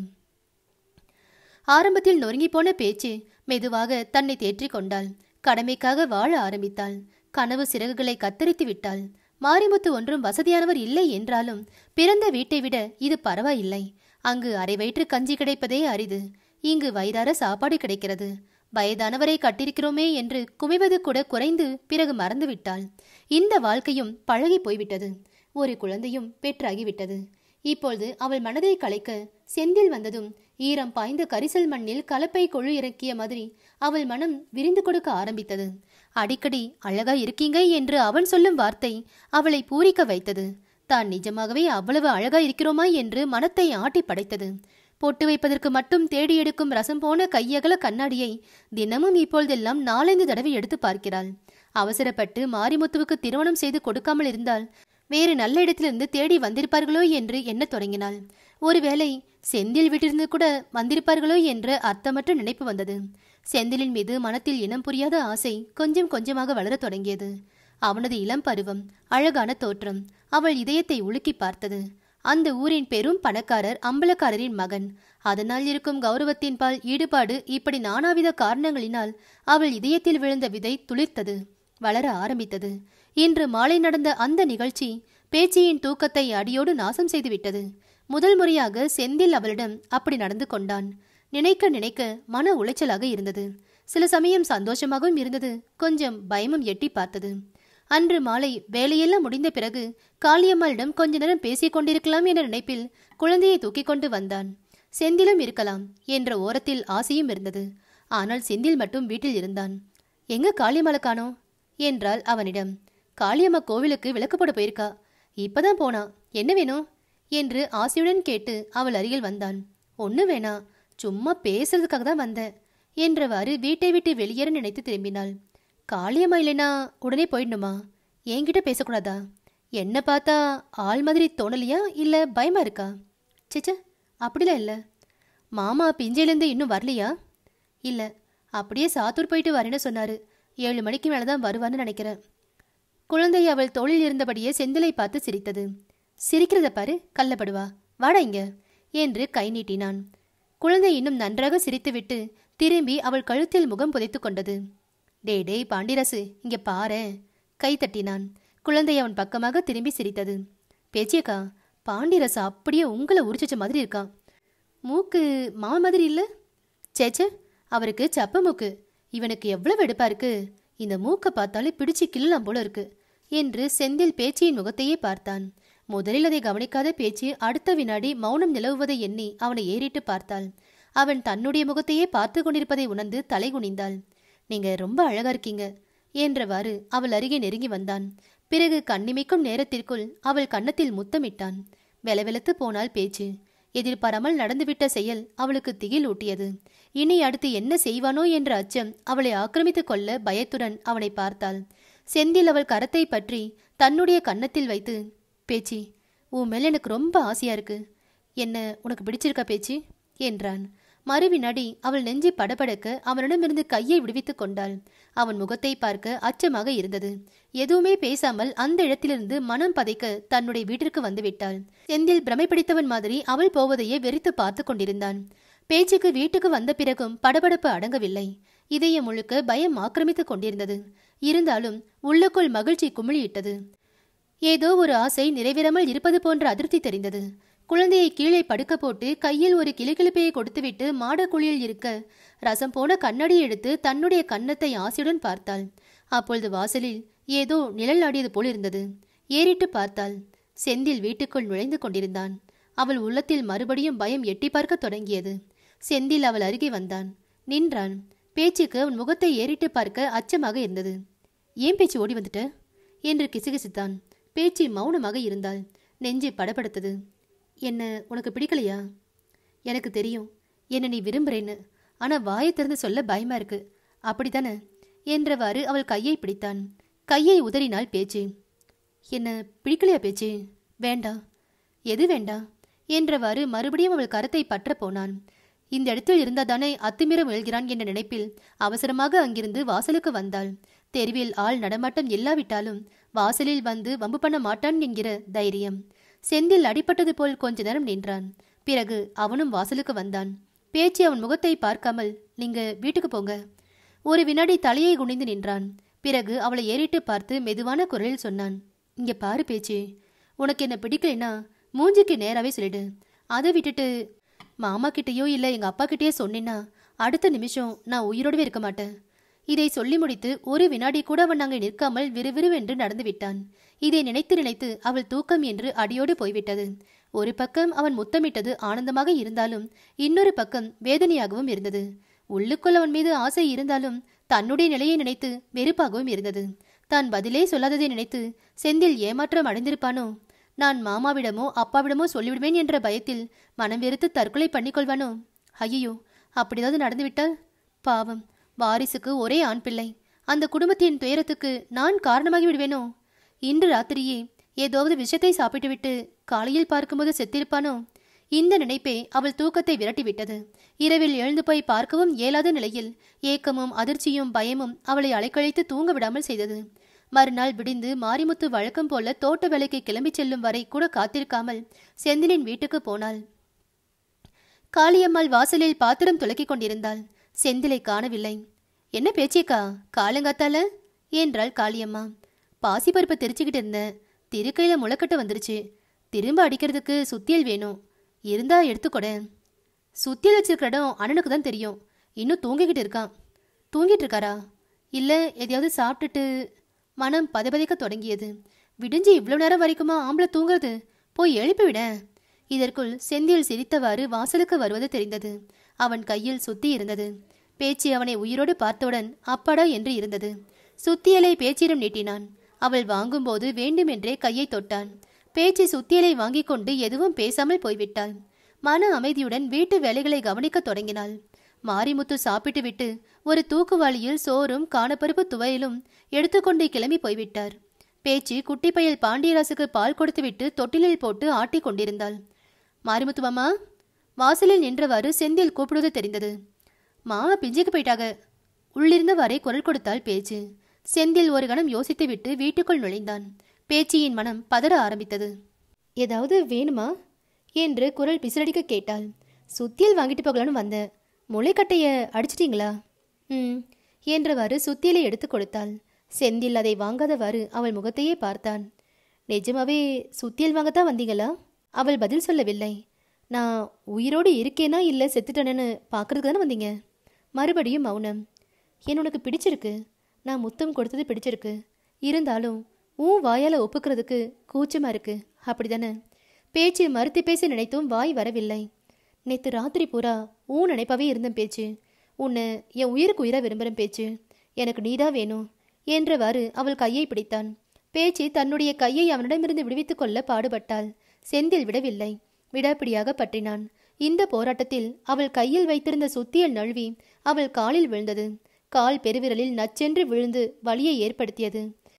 ஆரம்பத்தில் நொறுங்கி போன பேச்சு மெதுவாக தன்னை தேற்றி கொண்டாள். கடமைக்காக வாழ ஆரம்பித்தாள். கனவு சிறகுகளை கத்தரித்து விட்டாள். மாரிமுத்து ஒன்றும் வசதியானவர் இல்லை என்றாலும் பிறந்த வீட்டை விட இது பரவாயில்லை. அங்கு அரை வயிற்று கஞ்சி கிடைப்பதே அரிது. இங்கு வயிறார சாப்பாடு கிடைக்கிறது. வயதானவரை கட்டிருக்கிறோமே என்று குமைவது கூட குறைந்து பிறகு மறந்துவிட்டாள். இந்த வாழ்க்கையும் பழகி போய்விட்டது. ஒரு குழந்தையும் பெற்றாகிவிட்டது. இப்பொழுது அவள் மனதை கலைக்க செந்தில் வந்ததும் ஈரம் பாய்ந்த கரிசல் மண்ணில் கலப்பை கொழு இறக்கிய மாதிரி அவள் மனம் விரிந்து கொடுக்க ஆரம்பித்தது. அடிக்கடி அழகா இருக்கீங்க என்று அவன் சொல்லும் வார்த்தை அவளை பூரிக்க வைத்தது. தான் நிஜமாகவே அவ்வளவு அழகா இருக்கிறோமா என்று மனத்தை ஆட்டி படைத்தது. பொட்டு வைப்பதற்கு மட்டும் தேடி எடுக்கும் ரசம் போன கையகல கண்ணாடியை தினமும் இப்பொழுதெல்லாம் நாலந்து தடவை எடுத்து பார்க்கிறாள். அவசரப்பட்டு மாரிமுத்துவுக்கு திருமணம் செய்து கொடுக்காமல் இருந்தால் வேறு நல்ல இடத்திலிருந்து தேடி வந்திருப்பார்களோ என்று எண்ண தொடங்கினாள். ஒருவேளை செந்தில் வீட்டிலிருந்து கூட வந்திருப்பார்களோ என்ற அர்த்தமற்ற நினைப்பு வந்தது. செந்திலின் மீது மனத்தில் இனம் புரியாத ஆசை கொஞ்சம் கொஞ்சமாக வளர தொடங்கியது. அவனது இளம் பருவம், அழகான தோற்றம் அவள் இதயத்தை உலுக்கி பார்த்தது. அந்த ஊரின் பெரும் பணக்காரர் அம்பலக்காரரின் மகன். அதனால் இருக்கும் கௌரவத்தின் பால் ஈடுபாடு இப்படி நானாவித காரணங்களினால் அவள் இதயத்தில் விழுந்த விதை துளிர்த்தது, வளர ஆரம்பித்தது. இன்று மாலை நடந்த அந்த நிகழ்ச்சி பேச்சியின் தூக்கத்தை அடியோடு நாசம் செய்துவிட்டது. முதல் முறையாக செந்தில் அவளிடம் அப்படி நடந்து கொண்டான். நினைக்க நினைக்க மன உளைச்சலாக இருந்தது. சில சமயம் சந்தோஷமாகவும் இருந்தது, கொஞ்சம் பயமும் எட்டி பார்த்தது. அன்று மாலை வேலையெல்லாம் முடிந்த பிறகு காளியம்மாளிடம் கொஞ்ச நேரம் பேசிக் கொண்டிருக்கலாம் என்ற நினைப்பில் குழந்தையை தூக்கி கொண்டு வந்தான். செந்திலும் இருக்கலாம் என்ற ஓரத்தில் ஆசையும் இருந்தது. ஆனால் செந்தில் மட்டும் வீட்டில் இருந்தான். எங்க காளியம்மாளை காணோம் என்றாள் அவனிடம். காளியம்மா கோவிலுக்கு விளக்கு போட போயிருக்கா, இப்பதான் போனா, என்ன வேணும் என்று ஆசையுடன் கேட்டு அவள் அருகில் வந்தான். ஒண்ணு வேணா, சும்மா பேசுறதுக்காக தான் வந்தேன் என்றவாறு வீட்டை விட்டு வெளியேற நினைத்து திரும்பினாள். காளியம்மா இல்லைனா உடனே போயிடணுமா? என்கிட்ட பேசக்கூடாதா? என்ன பார்த்தா ஆள் மாதிரி தோணலையா, இல்ல பயமா இருக்கா? சிச்ச, அப்படிலாம் இல்லை. மாமா பிஞ்சையிலேருந்து இன்னும் வரலையா? இல்லை, அப்படியே சாத்தூர் போயிட்டு வரேன்னு சொன்னாரு. ஏழு மணிக்கு மேலதான் வருவான்னு நினைக்கிறேன். குழந்தை அவள் தோளில் இருந்தபடியே செந்திலை பார்த்து சிரித்தது. சிரிக்கிறத பாரு, கள்ளப்படுவா, வாடா இங்க என்று கை நீட்டினான். குழந்தை இன்னும் நன்றாக சிரித்துவிட்டு திரும்பி அவள் கழுத்தில் முகம் புதைத்து கொண்டது. டே டே பாண்டிரசு, இங்க பாரு, கை தட்டினான். குழந்தை அவன் பக்கமாக திரும்பி சிரித்தது. பேச்சியக்கா, பாண்டிரசு அப்படியே உங்களை உரிச்ச மாதிரி இருக்கான். மூக்கு மாமா மாதிரி இல்ல? சேச்ச, அவருக்கு சப்ப மூக்கு. இவனுக்கு எவ்வளவு எடுப்பா இருக்கு. இந்த மூக்கை பார்த்தாலே பிடிச்சு கிள்ளலாம் போல இருக்கு என்று செந்தில் பேச்சியின் முகத்தையே பார்த்தான். முதலில் அதை கவனிக்காத பேச்சு அடுத்த வினாடி மௌனம் நிலவுவதை எண்ணி அவனை ஏறிட்டு பார்த்தாள். அவன் தன்னுடைய முகத்தையே பார்த்து கொண்டிருப்பதை உணர்ந்து தலை குனிந்தாள். நீங்க ரொம்ப அழகா இருக்கீங்க என்றவாறு அவள் அருகே நெருங்கி வந்தான். பிறகு கண்ணிமைக்கும் நேரத்திற்குள் அவள் கன்னத்தில் முத்தமிட்டான். வெலவெலத்து போனாள் பேச்சு. எதிர்பாராமல் நடந்துவிட்ட செயல் அவளுக்கு திகில் ஊட்டியது. இனி அடுத்து என்ன செய்வானோ என்ற அச்சம் அவளை ஆக்கிரமித்து கொள்ள பயத்துடன் அவனை பார்த்தாள். செந்தில் அவள் கரத்தை பற்றி தன்னுடைய கன்னத்தில் வைத்து, பேச்சி, உன் மேல எனக்கு ரொம்ப ஆசையா இருக்கு. என்ன உனக்கு பிடிச்சிருக்கா பேச்சி என்றான். மறுவினாடி அவள் நெஞ்சி படபடக்க அவனிடமிருந்து கையை விடுவித்துக் கொண்டாள். அவன் முகத்தை பார்க்க அச்சமாக இருந்தது. எதுவுமே பேசாமல் அந்த இடத்திலிருந்து மனம் பதைக்க தன்னுடைய வீட்டிற்கு வந்துவிட்டாள். செந்தில் பிரமை பிடித்தவன் மாதிரி அவள் போவதையே வெறித்து பார்த்து கொண்டிருந்தான். பேச்சுக்கு வீட்டுக்கு வந்த பிறகும் படபடப்பு அடங்கவில்லை. இதயம் முழுக்க பயம் ஆக்கிரமித்துக் கொண்டிருந்தது. இருந்தாலும் உள்ளுக்குள் மகிழ்ச்சி குமிழியிட்டது. ஏதோ ஒரு ஆசை நிறைவேறாமல் இருப்பது போன்ற அதிருப்தி தெரிந்தது. குழந்தையை கீழே படுக்க போட்டு கையில் ஒரு கிளுகிளுப்பையை கொடுத்துவிட்டு மாடக்குழியில் இருக்க ரசம் போன கண்ணாடி எடுத்து தன்னுடைய கன்னத்தை ஆசையுடன் பார்த்தாள். அப்பொழுது வாசலில் ஏதோ நிழல் ஆடியது போல் இருந்தது. ஏறிட்டு பார்த்தாள். செந்தில் வீட்டுக்குள் நுழைந்து கொண்டிருந்தான். அவள் உள்ளத்தில் மறுபடியும் பயம் எட்டி பார்க்க தொடங்கியது. செந்தில் அவள் அருகே வந்தான். நின்றான். பேச்சுக்கு அவன் முகத்தை ஏறிட்டு பார்க்க அச்சமாக இருந்தது. ஏன் பேச்சு ஓடி வந்துட்ட என்று கிசுகிசுத்தான். பேச்சு மௌனமாக இருந்தாள். நெஞ்சு படபடுத்தது. என்ன உனக்கு பிடிக்கலையா? எனக்கு தெரியும் என்ன நீ விரும்புறேன்னு. ஆனா வாயை திறந்து சொல்ல பயமா இருக்கு, அப்படித்தானே என்றவாறு அவள் கையை பிடித்தான். கையை உதறினாள் பேச்சு. என்ன பிடிக்கலையா பேச்சு? வேண்டாம். எது வேண்டாம் என்றவாறு மறுபடியும் அவள் கரத்தை பற்ற போனான். இந்த இடத்தில் இருந்தாதானே அத்துமீற முயல்கிறான் என்ற நினைப்பில் அவசரமாக அங்கிருந்து வாசலுக்கு வந்தாள். தெருவில் ஆள் நடமாட்டம் இல்லாவிட்டாலும் வாசலில் வந்து வம்பு பண்ண மாட்டான் என்கிற தைரியம். செந்தில் அடிப்பட்டது போல் கொஞ்ச நேரம் நின்றான். பிறகு அவனும் வாசலுக்கு வந்தான். பேச்சு அவன் முகத்தை பார்க்காமல், நீங்க வீட்டுக்கு போங்க. ஒரு வினாடி தலையை குனிந்து நின்றான். பிறகு அவளை ஏறிட்டு பார்த்து மெதுவான குரலில் சொன்னான். இங்க பாரு பேச்சு, உனக்கு என்ன பிடிக்கலைன்னா மூஞ்சிக்கு நேராவே சொல்லிடு. அதை விட்டுட்டு மாமா கிட்டேயோ இல்லை எங்க அப்பா கிட்டேயோ சொன்னேன்னா அடுத்த நிமிஷம் நான் உயிரோடவே இருக்க மாட்டேன். இதை சொல்லி முடித்து ஒரு வினாடி கூட அவன் அங்கே நிற்காமல் விறுவிறுவென்று நடந்து விட்டான். இதை நினைத்து நினைத்து அவள் தூக்கம் என்று அடியோடு போய்விட்டது. ஒரு பக்கம் அவன் முத்தமிட்டது ஆனந்தமாக இருந்தாலும் இன்னொரு பக்கம் வேதனையாகவும் இருந்தது. உள்ளுக்குள் அவன் மீது ஆசை இருந்தாலும் தன்னுடைய நிலையை நினைத்து வெறுப்பாகவும் இருந்தது. தான் பதிலே சொல்லாததை நினைத்து செந்தில் ஏமாற்றம் அடைந்திருப்பானோ? நான் மாமாவிடமோ அப்பாவிடமோ சொல்லிவிடுவேன் என்ற பயத்தில் மனம் வெறுத்து தற்கொலை பண்ணிக்கொள்வானோ? ஐயோ, அப்படிதாவது நடந்துவிட்டால் பாவம். வாரிசுக்கு ஒரே ஆண் பிள்ளை. அந்த குடும்பத்தின் துயரத்துக்கு நான் காரணமாகி விடுவேனோ? இன்று ராத்திரியே ஏதாவது விஷத்தை சாப்பிட்டுவிட்டு காலையில் பார்க்கும்போது செத்திருப்பானோ? இந்த நினைப்பே அவள் தூக்கத்தை விரட்டிவிட்டது. இரவில் எழுந்து போய் பார்க்கவும் இயலாத நிலையில் ஏக்கமும் அதிர்ச்சியும் பயமும் அவளை அலைக்கழித்து தூங்க விடாமல் செய்தது. மறுநாள் விடிந்து மாரிமுத்து வழக்கம் போல தோட்ட வேலைக்கு கிளம்பி செல்லும் வரை கூட காத்திருக்காமல் செந்திலின் வீட்டுக்கு போனாள். காளியம்மாள் வாசலில் பாத்திரம் துலக்கிக் கொண்டிருந்தாள். செந்திலை காணவில்லை. என்ன பேச்சேக்கா காலங்காத்தால என்றாள் காளியம்மா. பாசிப்பருப்பை தெரிச்சுக்கிட்டு இருந்தேன். திருக்கையில முளைக்கட்ட வந்துருச்சு. திரும்ப அடிக்கிறதுக்கு சுத்தியல் வேணும். இருந்தா எடுத்துக்கொட. சுத்தியல் வச்சிருக்கிற இடம் அண்ணனுக்கு தான் தெரியும். இன்னும் தூங்கிக்கிட்டு இருக்கான். தூங்கிட்டு இருக்காரா? இல்ல எதையாவது சாப்பிட்டுட்டு? மனம் பதபதைக்க தொடங்கியது. விடிஞ்சு இவ்வளவு நேரம் வரைக்குமா ஆம்பளை தூங்குறது? போய் எழுப்பிவிட. இதற்குள் செந்தில் சிரித்தவாறு வாசலுக்கு வருவது தெரிந்தது. அவன் கையில் சுத்தி இருந்தது. பேச்சு அவனை உயிரோடு பார்த்தவுடன் அப்பாடா என்று இருந்தது. சுத்தியலை பேச்சிடம் நீட்டினான். அவள் வாங்கும்போது வேண்டுமென்றே கையை தொட்டான். பேச்சு சுத்தியலை வாங்கி கொண்டு எதுவும் பேசாமல் போய்விட்டாள். மன அமைதியுடன் வீட்டு வேலைகளை கவனிக்க தொடங்கினாள். மாரிமுத்து சாப்பிட்டு விட்டு ஒரு தூக்குவாளியில் சோறும் காணப்பருப்பு துவையிலும் எடுத்துக்கொண்டு கிளம்பி போய்விட்டார். பேச்சு குட்டி பயல் பாண்டியராசுக்கு பால் கொடுத்துவிட்டு தொட்டிலில் போட்டு ஆட்டி கொண்டிருந்தாள். மாரிமுத்து மாமா வாசலில் நின்றவாறு செந்தில் கூப்பிடுவது தெரிந்தது. மாமா பிஞ்சுக்கு போயிட்டாக. உள்ளிருந்தவாறே குரல் கொடுத்தாள் பேச்சு. செந்தில் ஒரு கணம் யோசித்து விட்டு வீட்டுக்குள் நுழைந்தான். பேச்சியின் மனம் பதற ஆரம்பித்தது. ஏதாவது வேணுமா என்று குரல் பிசிலடிக்க கேட்டாள். சுத்தியல் வாங்கிட்டு போகலான்னு வந்தேன். முளைக்கட்டைய அடிச்சிட்டீங்களா? ம் என்றவாறு சுத்தியலை எடுத்து கொடுத்தாள். செந்தில் அதை வாங்காதவாறு அவள் முகத்தையே பார்த்தான். நிஜமாவே சுத்தியல் வாங்கத்தான் வந்தீங்களா? அவள் பதில் சொல்லவில்லை. நான் உயிரோடு இருக்கேனா இல்லை செத்துட்டேன்னு பார்க்கறதுக்கு தானே வந்தீங்க? மறுபடியும் மௌனம். என் உனக்கு பிடிச்சிருக்கு. நான் முத்தம் கொடுத்தது பிடிச்சிருக்கு. இருந்தாலும் ஊ வாயால் ஒப்புக்கிறதுக்கு கூச்சமாக இருக்கு, அப்படி தானே? பேச்சு மறுத்து பேச நினைத்தும் வாய் வரவில்லை. நேற்று ராத்திரி பூரா ஊ நினைப்பாவே இருந்தேன் பேச்சு. உன்னை என் உயிருக்கு உயிராக விரும்புகிறேன் பேச்சு. எனக்கு நீதான் வேணும் என்றவாறு அவள் கையை பிடித்தான். பேச்சு தன்னுடைய கையை அவனிடமிருந்து விடுவித்துக் கொள்ள பாடுபட்டாள். செந்தில் விடவில்லை. விடாப்பிடியாக பற்றினான். இந்த போராட்டத்தில் அவள் கையில் வைத்திருந்த சுத்தியல் நழுவி அவள் காலில் விழுந்தது. கால் பெருவிரலில் நச்சென்று விழுந்து வலியை ஏற்படுத்தியது.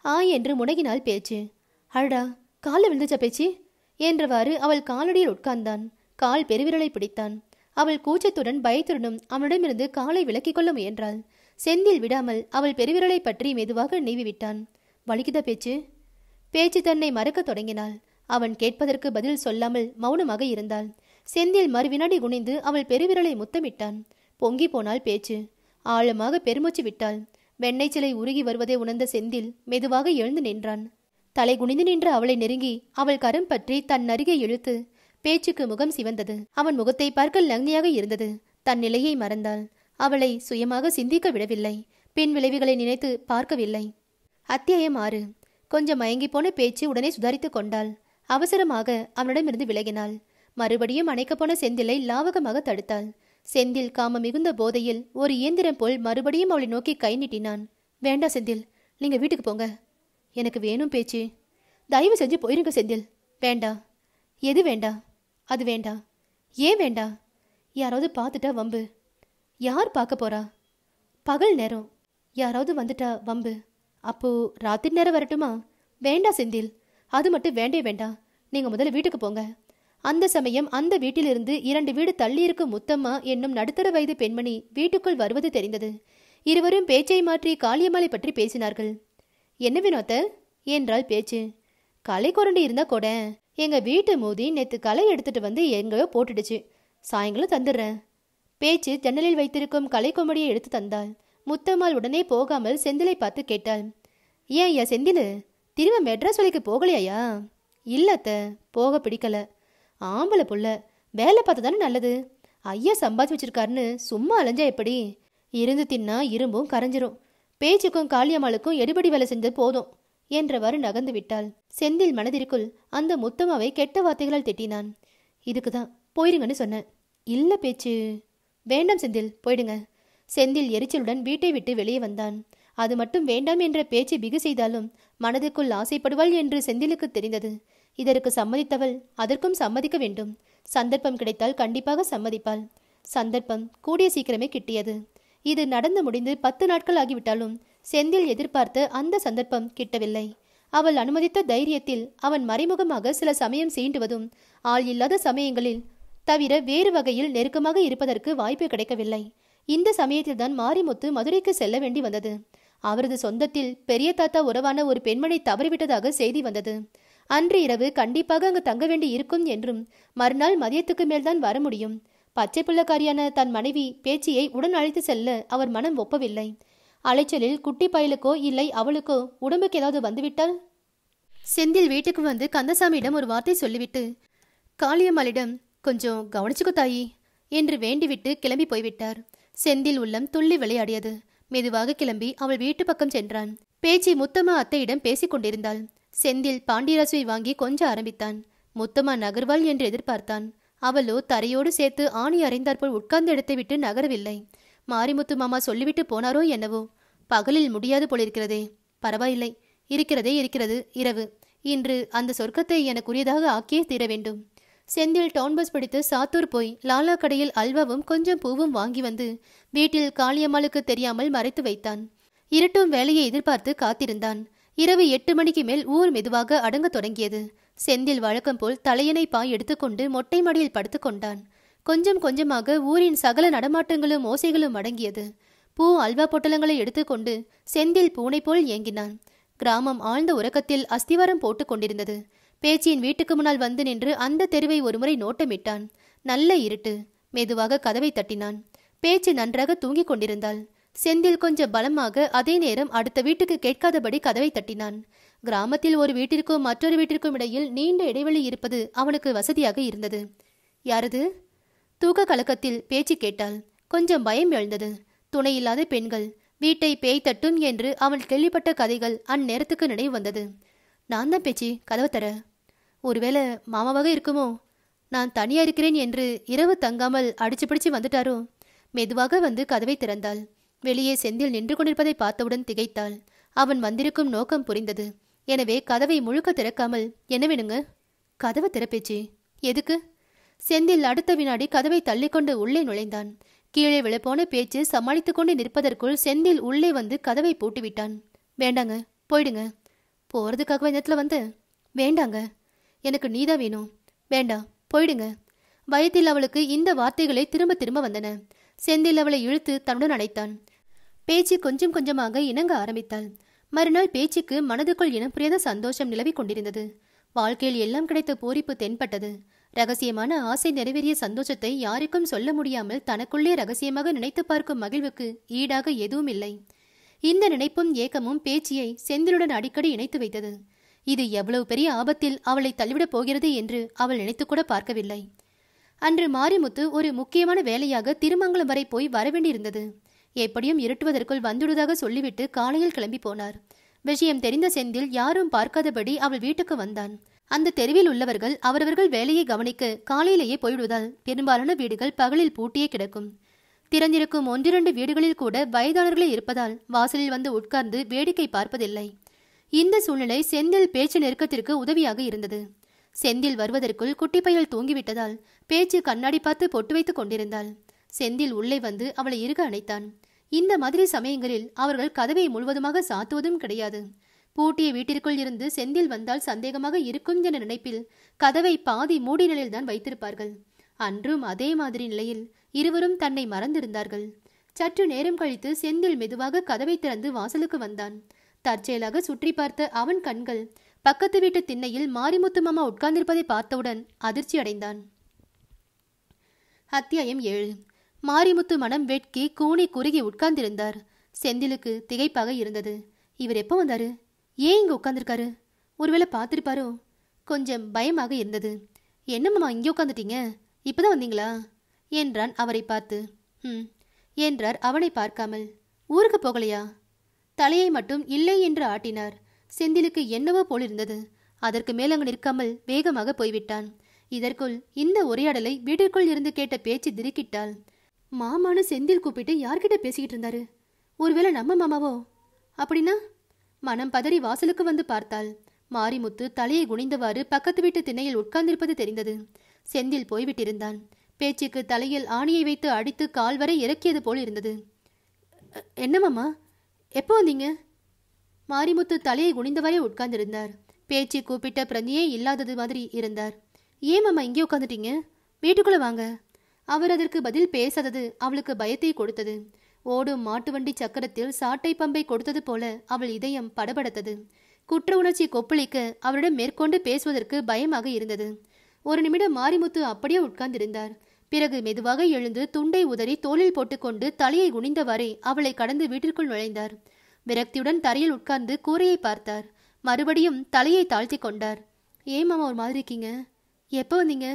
ஆ என்று முனகினாள் பேச்சு. அடடா, கால விழுந்துச்சா பேச்சு என்றவாறு அவள் காலடியில் உட்கார்ந்தான். கால் பெருவிரலை பிடித்தான். அவள் கூச்சத்துடன் பயத்துடனும் அவனிடமிருந்து காலை விலக்கிக் கொள்ள முயன்றாள். செந்தில் விடாமல் அவள் பெருவிரலை பற்றி மெதுவாக நீவி விட்டான். வலிக்குதா பேச்சு? பேச்சு தன்னை மறக்க தொடங்கினாள். அவன் கேட்பதற்கு பதில் சொல்லாமல் மௌனமாக இருந்தாள். செந்தில் மறுவினாடி குனிந்து அவள் பெருவிரலை முத்தமிட்டான். பொங்கி போனாள் பேச்சு. ஆழமாக பெருமூச்சு விட்டாள். வெண்ணெய் சிலை உருகி வருவதை உணர்ந்த செந்தில் மெதுவாக எழுந்து நின்றான். தலை குனிந்து நின்ற அவளை நெருங்கி அவள் கரம் பற்றி தன் அருகே இழுத்து பேச்சுக்கு முகம் சிவந்தது. அவன் முகத்தை பார்க்க லங்னியாக இருந்தது. தன் நிலையை மறந்தாள். அவளை சுயமாக சிந்திக்க விடவில்லை. பின் விளைவுகளை நினைத்து பார்க்கவில்லை. அத்தியாயம் ஆறு. கொஞ்சம் மயங்கி போன பேச்சு உடனே சுதாரித்து கொண்டாள். அவசரமாக அவனிடமிருந்து விலகினாள். மறுபடியும் அணைக்கப் போன செந்திலை லாவகமாக தடுத்தாள். செந்தில் காம மிகுந்த போதையில் ஒரு இயந்திரம் போல் மறுபடியும் அவளை நோக்கி கை நீட்டினான். வேண்டா செந்தில், நீங்க வீட்டுக்கு போங்க. எனக்கு வேணும் பேச்சு. தயவு செஞ்சு போயிருங்க செந்தில். வேண்டா. எது வேண்டா? அது வேண்டா. ஏன் வேண்டா? யாராவது பார்த்துட்டா வம்பு. யார் பார்க்க போறா? பகல் நேரம். யாராவது வந்துட்டா வம்பு. அப்போ ராத்திரி நேரம் வரட்டுமா? வேண்டா செந்தில், அது மட்டும் வேண்டே வேண்டா. நீங்க முதல்ல வீட்டுக்கு போங்க. அந்த சமயம் அந்த வீட்டிலிருந்து இரண்டு வீடு தள்ளியிருக்கும் முத்தம்மா என்னும் நடுத்தர வயது பெண்மணி வீட்டுக்குள் வருவது தெரிந்தது. இருவரும் பேச்சை மாற்றி காளியம்மாளை பற்றி பேசினார்கள். என்ன வினோத்த என்றாள் பேச்சு. களை கொரண்டி இருந்தா கூட எங்க வீட்டு மோதி நேத்து களை எடுத்துட்டு வந்து எங்கயோ போட்டுடுச்சு. சாயங்காலம் தந்துடுறேன். பேச்சு ஜன்னலில் வைத்திருக்கும் களை கொமடியை எடுத்து தந்தாள். முத்தம்மாள் உடனே போகாமல் செந்திலை பார்த்து கேட்டாள். ஏன் ஐயா செந்தில், திரும்ப மெட்ராஸ் வேலைக்கு போகலையா? இல்லத்த, போக பிடிக்கல. ஆம்பளை புள்ள, வேலை பார்த்து தானே நல்லது. ஐயா சம்பாதிச்சு வச்சிருக்காருன்னு சும்மா அலைஞ்சா எப்படி? இருந்து தின்னா இரும்பும் கரைஞ்சிரும். பேச்சுக்கும் காளியம்மாளுக்கும் எடுபடி வேலை செஞ்சது போதும் என்றவாறு நகர்ந்து விட்டாள். செந்தில் மனதிற்குள் அந்த முத்தம்மாவை கெட்ட வார்த்தைகளால் திட்டினான். இதுக்கு தான் போயிருங்கன்னு சொன்னேன். இல்ல பேச்சு. வேண்டாம் செந்தில், போயிடுங்க. செந்தில் எரிச்சலுடன் வீட்டை விட்டு வெளியே வந்தான். அது மட்டும் வேண்டாம் என்ற பேச்சு பிகு செய்தாலும் மனதுக்குள் ஆசைப்படுவாள் என்று செந்திலுக்கு தெரிந்தது. இதற்கு சம்மதித்தவள் அதற்கும் சம்மதிக்க வேண்டும். சந்தர்ப்பம் கிடைத்தால் கண்டிப்பாக சம்மதிப்பாள். சந்தர்ப்பம் கூடிய சீக்கிரமே கிட்டியது. இது நடந்து முடிந்து பத்து நாட்கள் ஆகிவிட்டாலும் செந்தில் எதிர்பார்த்த அந்த சந்தர்ப்பம் கிட்டவில்லை. அவள் அனுமதித்த தைரியத்தில் அவன் மறைமுகமாக சில சமயம் சீண்டுவதும் ஆள் இல்லாத சமயங்களில் தவிர வேறு வகையில் நெருக்கமாக இருப்பதற்கு வாய்ப்பு கிடைக்கவில்லை. இந்த சமயத்தில்தான் மாரிமுத்து மதுரைக்கு செல்ல வேண்டி வந்தது. அவரது சொந்தத்தில் பெரிய தாத்தா உறவான ஒரு பெண்மணி தவறிவிட்டதாக செய்தி வந்தது. அன்று இரவு கண்டிப்பாக அங்கு தங்க வேண்டி இருக்கும் என்றும் மறுநாள் மதியத்துக்கு மேல்தான் வர முடியும். பச்சை பிள்ளைக்காரியான தன் மனைவி பேச்சியை உடன் அழைத்து செல்ல அவர் மனம் ஒப்பவில்லை. அலைச்சலில் குட்டி பயலுக்கோ இல்லை அவளுக்கோ உடம்புக்கு ஏதாவது வந்துவிட்டால்? செந்தில் வீட்டுக்கு வந்து கந்தசாமியிடம் ஒரு வார்த்தை சொல்லிவிட்டு காளியம்மாளிடம் கொஞ்சம் கவனிச்சுக்கோ தாயி என்று வேண்டிவிட்டு கிளம்பி போய்விட்டார். செந்தில் உள்ளம் துள்ளி விளையாடியது. மெதுவாக கிளம்பி அவள் வீட்டு பக்கம் சென்றான். பேச்சி முத்தம்மா அத்தையிடம் பேசிக் கொண்டிருந்தாள். செந்தில் பாண்டியராசுவை வாங்கி கொஞ்சம் ஆரம்பித்தான். முத்தம்மா நகர்வாள் என்று எதிர்பார்த்தான். அவளோ தரையோடு சேர்த்து ஆணி அறைந்தாற்போல் உட்கார்ந்த இடத்தை விட்டு நகரவில்லை. மாரிமுத்து மாமா சொல்லிவிட்டு போனாரோ என்னவோ. பகலில் முடியாது போலிருக்கிறதே. பரவாயில்லை, இருக்கிறதே இருக்கிறது இரவு. இன்று அந்த சொர்க்கத்தை எனக்குரியதாக ஆக்கியே தீர வேண்டும். செந்தில் டவுன் பஸ் பிடித்து சாத்தூர் போய் லாலா கடையில் அல்வாவும் கொஞ்சம் பூவும் வாங்கி வந்து வீட்டில் காளியம்மாளுக்கு தெரியாமல் மறைத்து வைத்தான். இருட்டும் வேலையை எதிர்பார்த்து காத்திருந்தான். இரவு எட்டு மணிக்கு மேல் ஊர் மெதுவாக அடங்க தொடங்கியது. செந்தில் வழக்கம் போல் தலையணை பாய் எடுத்துக்கொண்டு மொட்டை மாடியில் படுத்து கொண்டான். கொஞ்சம் கொஞ்சமாக ஊரின் சகல நடமாட்டங்களும் ஓசைகளும் அடங்கியது. பூ அல்வா பொட்டலங்களை எடுத்துக்கொண்டு செந்தில் பூனை போல் ஏங்கினான். கிராமம் ஆழ்ந்த உறக்கத்தில் அஸ்திவாரம் போட்டு கொண்டிருந்தது. பேச்சியின் வீட்டுக்கு முன்னால் வந்து நின்று அந்த தெருவை ஒருமுறை நோட்டமிட்டான். நல்ல இருட்டு. மெதுவாக கதவை தட்டினான். பேச்சு நன்றாக தூங்கிக் கொண்டிருந்தாள். செந்தில் கொஞ்சம் பலமாக அதே நேரம் அடுத்த வீட்டுக்கு கேட்காதபடி கதவை தட்டினான். கிராமத்தில் ஒரு வீட்டிற்கும் மற்றொரு வீட்டிற்கும் இடையில் நீண்ட இடைவெளி இருப்பது அவனுக்கு வசதியாக இருந்தது. யாரது? தூக்க கலக்கத்தில் பேச்சு கேட்டாள். கொஞ்சம் பயம் எழுந்தது. துணையில்லாத பெண்கள் வீட்டை பேய் தட்டும் என்று அவள் கேள்விப்பட்ட கதைகள் அந்நேரத்துக்கு நினைவு வந்தது. நான் தான் பேச்சு, கதவை தர. ஒருவேளை மாமாவாக இருக்குமோ? நான் தனியா இருக்கிறேன் என்று இரவு தங்காமல் அடிச்சு பிடிச்சு வந்துட்டாரோ? மெதுவாக வந்து கதவை திறந்தாள். வெளியே செந்தில் நின்று கொண்டிருப்பதை பார்த்தவுடன் திகைத்தாள். அவன் வந்திருக்கும் நோக்கம் புரிந்தது. எனவே கதவை முழுக்க திறக்காமல், என்ன வேணுங்க? கதவை திறப்பேச்சு. எதுக்கு? செந்தில் அடுத்த வினாடி கதவை தள்ளிக்கொண்டு உள்ளே நுழைந்தான். கீழே விழப்போன பேச்சு சமாளித்துக் கொண்டு நிற்பதற்குள் செந்தில் உள்ளே வந்து கதவை பூட்டிவிட்டான். வேண்டாங்க, போயிடுங்க. போறதுக்காகவே இந்த இடத்துல வந்து? வேண்டாங்க, எனக்கு நீதான் வேணும். வேண்டாம், போயிடுங்க. பயத்தில் அவளுக்கு இந்த வார்த்தைகளை திரும்ப திரும்ப வந்தன. செந்தில் அவளை இழுத்து தன்னுடன் அடைத்தான். பேச்சு கொஞ்சம் கொஞ்சமாக இணங்க ஆரம்பித்தாள். மறுநாள் பேச்சுக்கு மனதுக்குள் இனம் புரியாத சந்தோஷம் நிலவி கொண்டிருந்தது. வாழ்க்கையில் எல்லாம் கிடைத்த பூரிப்பு தென்பட்டது. ரகசியமான ஆசை நிறைவேறிய சந்தோஷத்தை யாருக்கும் சொல்ல முடியாமல் தனக்குள்ளே ரகசியமாக நினைத்து பார்க்கும் மகிழ்வுக்கு ஈடாக எதுவும் இல்லை. இந்த நினைப்பும் ஏக்கமும் பேச்சியை செந்திலுடன் அடிக்கடி இணைத்து வைத்தது. இது எவ்வளவு பெரிய ஆபத்தில் அவளை தள்ளிவிடப் போகிறது என்று அவள் நினைத்து கூட பார்க்கவில்லை. அன்று மாரிமுத்து ஒரு முக்கியமான வேலையாக திருமங்கலம் வரை போய் வரவேண்டியிருந்தது. எப்படியும் இருட்டுவதற்குள் வந்துடுவதாக சொல்லிவிட்டு காலையில் கிளம்பி போனார். விஷயம் தெரிந்த செந்தில் யாரும் பார்க்காதபடி அவள் வீட்டுக்கு வந்தான். அந்த தெருவில் உள்ளவர்கள் அவரவர்கள் வேலையை கவனிக்க காலையிலேயே போய்விடுவதால் பெரும்பாலான வீடுகள் பகலில் பூட்டியே கிடக்கும். திறந்திருக்கும் ஒன்றிரண்டு வீடுகளில் கூட வயதானர்களே இருப்பதால் வாசலில் வந்து உட்கார்ந்து வேடிக்கை பார்ப்பதில்லை. இந்த சூழ்நிலை செந்தில் பேச்சு நெருக்கத்திற்கு உதவியாக இருந்தது. செந்தில் வருவதற்குள் குட்டிப்பையில் தூங்கிவிட்டதால் பேச்சு கண்ணாடி பார்த்து பொட்டு வைத்துக் கொண்டிருந்தாள். செந்தில் உள்ளே வந்து அவளை இறுக அணைத்தான். இந்த மாதிரி சமயங்களில் அவர்கள் கதவை முழுவதுமாக சாத்துவதும் கிடையாது. பூட்டிய வீட்டிற்குள் இருந்து செந்தில் வந்தால் சந்தேகமாக இருக்கும் என நினைப்பில் கதவை பாதி மூடி நிலையில்தான் வைத்திருப்பார்கள். அன்றும் அதே மாதிரி நிலையில் இருவரும் தன்னை மறந்திருந்தார்கள். சற்று நேரம் கழித்து செந்தில் மெதுவாக கதவை திறந்து வாசலுக்கு வந்தான். தற்செயலாக சுற்றி பார்த்த அவன் கண்கள் பக்கத்து வீட்டு திண்ணையில் மாரிமுத்து மாமா உட்கார்ந்திருப்பதை பார்த்தவுடன் அதிர்ச்சி அடைந்தான். அத்தியாயம் ஏழு. மாரிமுத்து மனம் வெட்கி கூனி குறுகி உட்கார்ந்திருந்தார். செந்திலுக்கு திகைப்பாக இருந்தது. இவர் எப்போ வந்தாரு? ஏன் இங்க உட்கார்ந்திருக்காரு? ஒருவேளை பார்த்திருப்பாரோ? கொஞ்சம் பயமாக இருந்தது. என்னம்மா இங்கே உட்காந்துட்டீங்க? இப்பதான் வந்தீங்களா என்றான் அவரை பார்த்து. ம் என்றார் அவனை பார்க்காமல். ஊருக்கு போகலையா? தலையை மட்டும் இல்லை என்று ஆட்டினார். செந்திலுக்கு என்னவோ போலிருந்தது. அதற்கு மேல் அங்கு நிற்காமல் வேகமாக போய்விட்டான். இதற்குள் இந்த உரையாடலை வீட்டிற்குள் இருந்து கேட்ட பேச்சு திடுக்கிட்டாள். மாமானு செந்தில் கூப்பிட்டு யார்கிட்ட பேசிக்கிட்டு இருந்தாரு? ஒருவேளை நம்ம மாமாவோ? அப்படின்னா? மனம் பதறி வாசலுக்கு வந்து பார்த்தாள். மாரிமுத்து தலையை குனிந்தவாறு பக்கத்து வீட்டு திண்ணையில் உட்கார்ந்திருப்பது தெரிந்தது. செந்தில் போய்விட்டிருந்தான். பேச்சுக்கு தலையில் ஆணியை வைத்து அடித்து கால் வரை இறக்கியது போல் இருந்தது. என்ன மாமா, எப்போ வந்தீங்க? மாரிமுத்து தலையை குனிந்தவரை உட்கார்ந்திருந்தார். பேச்சு கூப்பிட்ட பிரதியே இல்லாதது மாதிரி இருந்தார். ஏன் மாமா இங்கே உட்காந்துட்டீங்க? வீட்டுக்குள்ள வாங்க. அவர் அதற்கு பதில் பேசாதது அவளுக்கு பயத்தை கொடுத்தது. ஓடும் மாட்டு வண்டி சக்கரத்தில் சாட்டை பம்பை கொடுத்தது போல அவள் இதயம் படபடத்தது. குற்ற உணர்ச்சி கொப்பளிக்க அவரிடம் மேற்கொண்டு பேசுவதற்கு பயமாக இருந்தது. ஒரு நிமிடம் மாரிமுத்து அப்படியே உட்கார்ந்திருந்தார். பிறகு மெதுவாக எழுந்து துண்டை உதறி தோளில் போட்டுக்கொண்டு தலையை குனிந்தவாறே அவளை கடந்து வீட்டிற்குள் நுழைந்தார். விரக்தியுடன் தரையில் உட்கார்ந்து கூரையை பார்த்தார். மறுபடியும் தலையை தாழ்த்தி கொண்டார். ஏன் மாமா ஒரு மாதிரி இருக்கீங்க? எப்போ வந்தீங்க?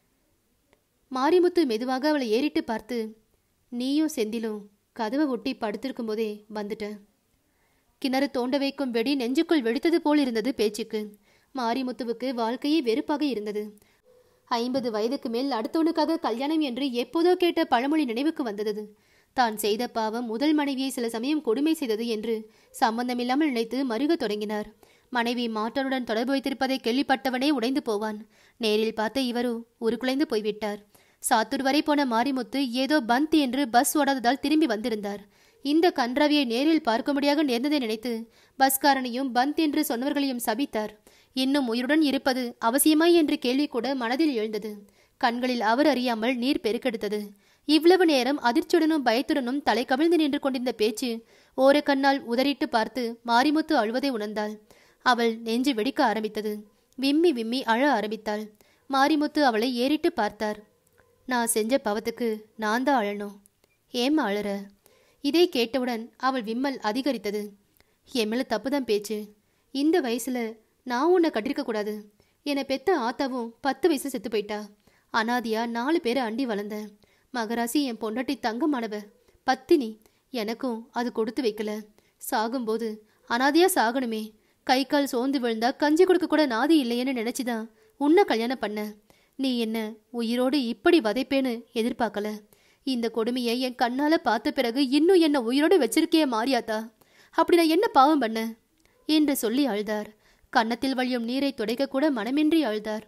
மாரிமுத்து மெதுவாக அவளை ஏறிட்டு பார்த்து, நீயும் செந்திலும் கதவை ஒட்டி படுத்திருக்கும் போதே வந்துட்ட. கிணறு தோண்ட வைக்கும் வெடி நெஞ்சுக்குள் வெடித்தது போல் இருந்தது பேச்சுக்கு. மாரிமுத்துவுக்கு வாழ்க்கையே வெறுப்பாக இருந்தது. ஐம்பது வயதுக்கு மேல் அடுத்தவனுக்காக கல்யாணம் என்று எப்போதோ கேட்ட பழமொழி நினைவுக்கு வந்தது. தான் செய்த பாவம் முதல் மனைவியை சில சமயம் கொடுமை செய்தது என்று சம்பந்தமில்லாமல் நினைத்து மருக தொடங்கினார். மனைவி மாற்றனுடன் தொடர்பு வைத்திருப்பதை கேள்விப்பட்டவனே உடைந்து போவான். நேரில் பார்த்த இவரோ உருக்குலைந்து போய்விட்டார். சாத்தூர் வரை போன மாரிமுத்து ஏதோ பந்த் என்று பஸ் ஓடாததால் திரும்பி வந்திருந்தார். இந்த கன்றாவியை நேரில் பார்க்க முடியாத நேர்ந்ததை நினைத்து பஸ்காரனையும் பந்த் என்று சொன்னவர்களையும் சபித்தார். இன்னும் உயிருடன் இருப்பது அவசியமாய் என்ற கேள்வி கூட மனதில் எழுந்தது. கண்களில் அவர் அறியாமல் நீர் பெருக்கெடுத்தது. இவ்வளவு நேரம் அதிர்ச்சியுடனும் பயத்துடனும் தலை கவிழ்ந்து நின்று கொண்டிருந்த பேச்சு ஓர கண்ணால் உதறிட்டு பார்த்து மாரிமுத்து அழுவதை உணர்ந்தாள். அவள் நெஞ்சு வெடிக்க ஆரம்பித்தது. விம்மி விம்மி அழ ஆரம்பித்தாள். மாரிமுத்து அவளை ஏறிட்டு பார்த்தார். நான் செஞ்ச பாவத்துக்கு நான் தான் அழணும். ஏம்மா அழற? இதை கேட்டவுடன் அவள் விம்மல் அதிகரித்தது. என் மேல தப்புதான் பேச்சு. இந்த வயசுல நான் உன்னை கட்டிருக்க கூடாது. என்னை பெத்த ஆத்தாவும் பத்து வயசு செத்து போயிட்டா. அனாதியா நாலு பேரை அண்டி வளர்ந்த மகராசி என் பொண்டாட்டி தங்கமானவ. பத்தினி. எனக்கும் அது கொடுத்து வைக்கல. சாகும்போது அனாதியா சாகணுமே, கை கால் சோர்ந்து விழுந்தா கஞ்சி கொடுக்க கூட நாதி இல்லையேன்னு நினைச்சுதான் உன்னை கல்யாணம் பண்ண. நீ என்ன உயிரோடு இப்படி வதைப்பேன்னு எதிர்பார்க்கல. இந்த கொடுமையை என் கண்ணால பார்த்த பிறகு இன்னும் என்ன உயிரோடு வச்சிருக்கே மாரியாத்தா. அப்படி நான் என்ன பாவம் பண்ண என்று சொல்லி அழுதார். கன்னத்தில் வழியும் நீரை துடைக்க கூட மனமின்றி அழுதார்.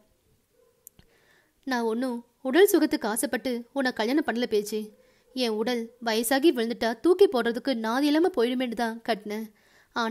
நான் ஒன்னும் உடல் சுகத்துக்கு ஆசைப்பட்டு உன்னை கல்யாணம் பண்ணல பேச்சு. என் உடல் வயசாகி விழுந்துட்டா தூக்கி போடுறதுக்கு நாதி இல்லாம போயிடுமேன்னு தான் கட்டினேன். ஆனா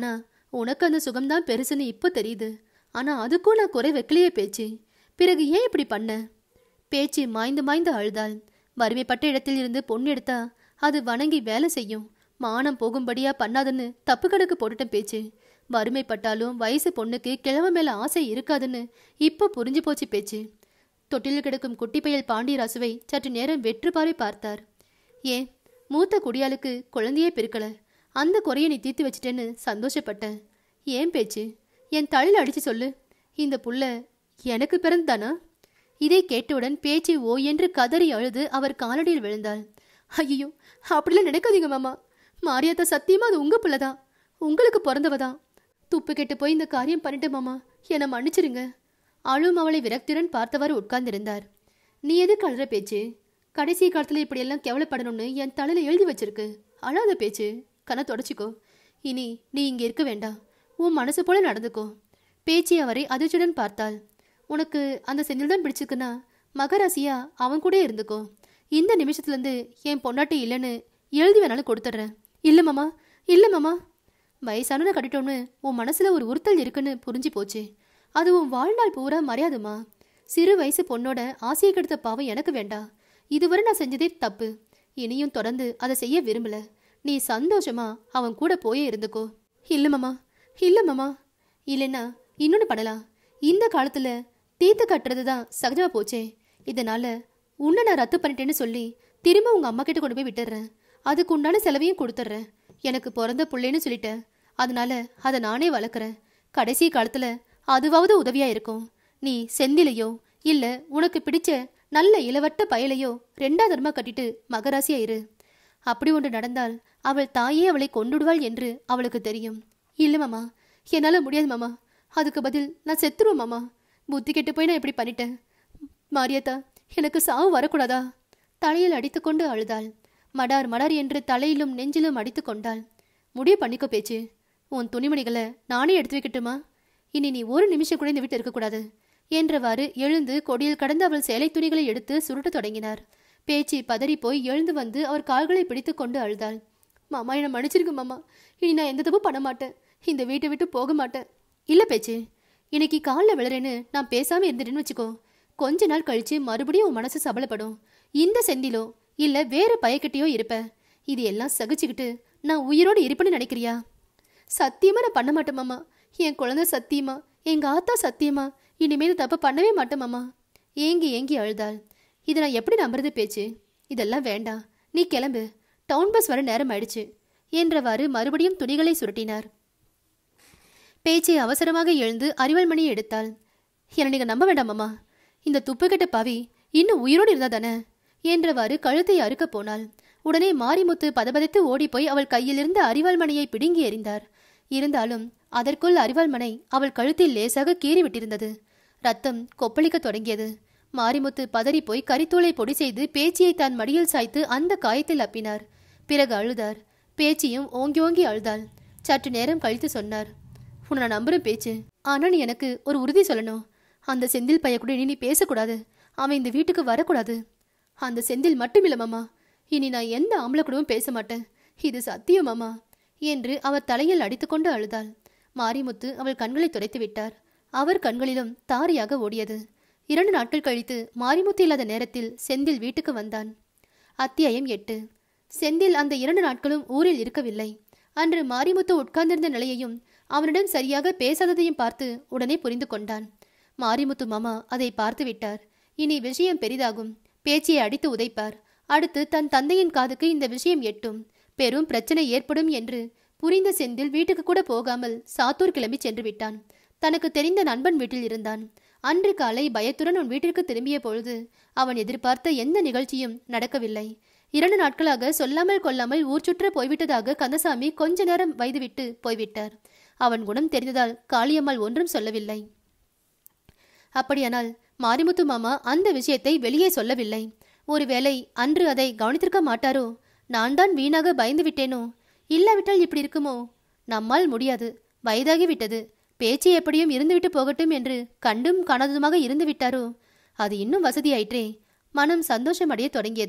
உனக்கு அந்த சுகம்தான் பெருசுன்னு இப்போ தெரியுது. ஆனா அதுக்கும் நான் குறை வைக்கலையே பேச்சு. பிறகு ஏன் இப்படி பண்ண? பேச்சு மாய்ந்து மாய்ந்து அழுதாள். வறுமைப்பட்ட இடத்தில் இருந்து பொண்ணு எடுத்தா அது வணங்கி வேலை செய்யும். மானம் போகும்படியா பண்ணாதுன்னு தப்பு கணக்கு போட்டுட்டேன் பேச்சு. வறுமைப்பட்டாலும் வயசு பொண்ணுக்கு கிழமை மேல ஆசை இருக்காதுன்னு இப்போ புரிஞ்சு போச்சு பேச்சு. தொட்டிலில் கிடக்கும் குட்டி பயல் பாண்டியராசுவை சற்று நேரம் வெற்று பாறை பார்த்தார். ஏன் மூத்த குடியாளுக்கு குழந்தையே பிறக்கல, அந்த குறைய நீ தீர்த்து வச்சிட்டேன்னு சந்தோஷப்பட்டேன். ஏன் பேச்சு? என் தலையில் அடிச்சு சொல்லு, இந்த புள்ள எனக்கு பிறந்தானா? இதை கேட்டவுடன் பேச்சு ஓ என்று கதறி அழுது அவர் காலடியில் விழுந்தாள். ஐயோ, அப்படிலாம் நினைக்காதீங்க மாமா. மாரியாத்தா சத்தியமா அது உங்க பிள்ளைதான், உங்களுக்கு பிறந்தவதான். துப்பு கெட்டு போய் இந்த காரியம் பண்ணிட்டு மாமா, என்னை மன்னிச்சிருங்க. அழும் அவளை விரக்தியுடன் பார்த்தவாறு உட்கார்ந்திருந்தார். நீ எதுக்கு அழுற பேச்சு? கடைசி காலத்துல இப்படியெல்லாம் கேவலப்படணும்னு என் தலையில எழுதி வச்சிருக்கு. அழாத பேச்சு, கண்ணை தொடச்சிக்கோ. இனி நீ இங்க இருக்க வேண்டாம், உன் மனசு போல நடந்துக்கோ. பேச்சு அவரை அதிர்ச்சியுடன் பார்த்தாள். உனக்கு அந்த செந்தில் தான் பிடிச்சிருக்குன்னா மகராசியா அவன் கூட இருந்துக்கோ. இந்த நிமிஷத்துல இருந்து என் பொண்டாட்டி இல்லைன்னு எழுதி வேணாலும் கொடுத்துட்றேன். இல்ல மாமா, இல்ல மாமா. வயசானு கட்டிட்டோம்னு உன் மனசுல ஒரு உறுத்தல் இருக்குன்னு புரிஞ்சு போச்சு. அது உன் வாழ்நாள் பூரா மறையாதுமா. சிறு வயசு பொண்ணோட ஆசையை கெடுத்த பாவம் எனக்கு வேண்டாம். இதுவரை நான் செஞ்சதே தப்பு, இனியும் தொடர்ந்து அதை செய்ய விரும்பல. நீ சந்தோஷமா அவன் கூட போயே இருந்துக்கோ. இல்ல மாமா, இல்ல மாமா. இல்லைன்னா இன்னொன்னு பண்ணலாம். இந்த காலத்துல தீர்த்து கட்டுறதுதான் சகஜமா போச்சே. இதனால உன்னை நான் ரத்து பண்ணிட்டேன்னு சொல்லி திரும்ப உங்க அம்மா கிட்ட கொண்டு போய் விட்டுறேன். அதுக்கு உண்டான செலவையும் கொடுத்துட்றேன். எனக்கு பிறந்த பிள்ளைன்னு சொல்லிட்டேன், அதனால அதை நானே வளர்க்குறேன். கடைசி காலத்துல அதுவாவது உதவியா இருக்கும். நீ செந்திலையோ இல்ல உனக்கு பிடிச்ச நல்ல இளவட்ட பயலையோ ரெண்டாதரமா கட்டிட்டு மகராசியா இரு. அப்படி ஒன்று நடந்தால் அவள் தாயே அவளை கொண்டுடுவாள் என்று அவளுக்கு தெரியும். இல்ல மாமா, என்னால முடியாது மாமா. அதுக்கு பதில் நான் செத்துருவேன் மாமா. புத்தி கெட்டு போய் நான் இப்படி பண்ணிட்டேன். மாரியாத்தா, எனக்கு சாவு வரக்கூடாதா? தலையில் அடித்து கொண்டு அழுதாள். மடார் மடார் என்று தலையிலும் நெஞ்சிலும் அடித்து கொண்டாள். முடிவு பண்ணிக்கோ பேச்சு. உன் துணிமணிகளை நானே எடுத்து வைக்கட்டுமா? இனி நீ ஒரு நிமிஷம் கூட இந்த வீட்டு இருக்கக்கூடாது என்றவாறு எழுந்து கொடியில் கடந்து அவள் சேலை துணிகளை எடுத்து சுருட்ட தொடங்கினார். பேச்சு பதறி போய் எழுந்து வந்து அவர் கால்களை பிடித்து கொண்டு அழுதாள். மாமா, என்னை மன்னிச்சிருக்கு மாமா. இனி நான் எந்த தப்பு பண்ண மாட்டேன். இந்த வீட்டை விட்டு போக மாட்டேன். இல்ல பேச்சு, இன்னைக்கு காலில் விழுறேன்னு நான் பேசாம இருந்துட்டேன்னு வச்சுக்கோ. கொஞ்ச நாள் கழிச்சு மறுபடியும் உன் மனசு சபலப்படும். இந்த செந்திலோ இல்ல வேற பயக்கிட்டையோ இருப்ப. இது எல்லாம் சகிச்சுக்கிட்டு நான் உயிரோடு இருப்பேன்னு நினைக்கிறியா? சத்தியமா நான் பண்ண மாட்டேன் மாமா. என் குழந்தை சத்தியமா, எங்க ஆத்தா சத்தியமா இனிமேல் தப்பு பண்ணவே மாட்டேன் மாமா. ஏங்கி ஏங்கி அழுதாள். இதை நான் எப்படி நம்புறது பேச்சு? இதெல்லாம் வேண்டாம், நீ கிளம்பு. டவுன் பஸ் வர நேரம் ஆயிடுச்சு என்றவாறு மறுபடியும் துணிகளை சுருட்டினார். பேச்சை அவசரமாக எழுந்து அறிவல்மணியை எடுத்தாள். என்னை நீங்க நம்ப வேண்டாம் மாமா. இந்த துப்புக்கெட்ட பாவி இன்னும் உயிரோடு இருந்தா தானே என்றவாறு கழுத்தை அறுக்க போனாள். உடனே மாரிமுத்து பதபதைத்து ஓடிப்போய் அவள் கையிலிருந்த அறிவாள்மணியை பிடுங்கி எறிந்தார். இருந்தாலும் அதற்குள் அறிவாள்மனை அவள் கழுத்தில் லேசாக கீறி விட்டிருந்தது. ரத்தம் கொப்பளிக்க தொடங்கியது. மாரிமுத்து பதறி போய் கரித்தூளை பொடி செய்து பேச்சியை தான் மடியில் சாய்த்து அந்த காயத்தில் அப்பினார். பிறகு அழுதார். பேச்சியும் ஓங்கி ஓங்கி அழுதாள். சற்று நேரம் கழித்து சொன்னார். உன்னை நான் நம்புறேன் பேச்சு, ஆனா நீ எனக்கு ஒரு உறுதி சொல்லணும். அந்த செந்தில் பைய கூட நீ பேசக்கூடாது. அவன் இந்த வீட்டுக்கு வரக்கூடாது. அந்த செந்தில் மட்டுமில்ல மாமா, இனி நான் எந்த ஆம்பளை கூடவும் பேச மாட்டேன். இது சத்தியம் மாமா என்று அவர் தலையில் அடித்துக்கொண்டு அழுதாள். மாரிமுத்து அவள் கண்களை துடைத்து விட்டார். அவர் கண்களிலும் தாரியாக ஓடியது. இரண்டு நாட்கள் கழித்து மாரிமுத்து இல்லாத நேரத்தில் செந்தில் வீட்டுக்கு வந்தான். அத்தியாயம் எட்டு. செந்தில் அந்த இரண்டு நாட்களும் ஊரில் இருக்கவில்லை. அன்று மாரிமுத்து உட்கார்ந்திருந்த நிலையையும் அவனிடம் சரியாக பேசாததையும் பார்த்து உடனே புரிந்து கொண்டான். மாரிமுத்து மாமா அதை பார்த்து விட்டார். இனி விஷயம் பெரிதாகும். பேச்சியை அடித்து உதைப்பார். அடுத்து தன் தந்தையின் காதுக்கு இந்த விஷயம் எட்டும். பெரும் பிரச்சனை ஏற்படும் என்று புரிந்த செந்தில் வீட்டுக்கு கூட போகாமல் சாத்தூர் கிளம்பி சென்று விட்டான். தனக்கு தெரிந்த நண்பன் வீட்டில் இருந்தான். அன்று காலை பயத்துடன் உன் வீட்டிற்கு திரும்பிய பொழுது அவன் எதிர்பார்த்த எந்த நிகழ்ச்சியும் நடக்கவில்லை. இரண்டு நாட்களாக சொல்லாமல் கொள்ளாமல் ஊர் சுற்ற போய்விட்டதாக கந்தசாமி கொஞ்ச நேரம் வைத்துவிட்டு போய்விட்டார். அவன் குணம் தெரிந்ததால் காளியம்மாள் ஒன்றும் சொல்லவில்லை. அப்படியானால் மாரிமுத்து மாமா அந்த விஷயத்தை வெளியே சொல்லவில்லை. ஒருவேளை அன்று அதை கவனித்திருக்க மாட்டாரோ? நான் தான் வீணாக பயந்து விட்டேனோ? இல்லாவிட்டால் இப்படி இருக்குமோ? நம்மால் முடியாது, வயதாகிவிட்டது, பேச்சு எப்படியும் இருந்துவிட்டு போகட்டும் என்று கண்டும் காணாததுமாக இருந்து விட்டாரோ? அது இன்னும் வசதியாயிற்றே. மனம் சந்தோஷமடைய தொடங்கியது.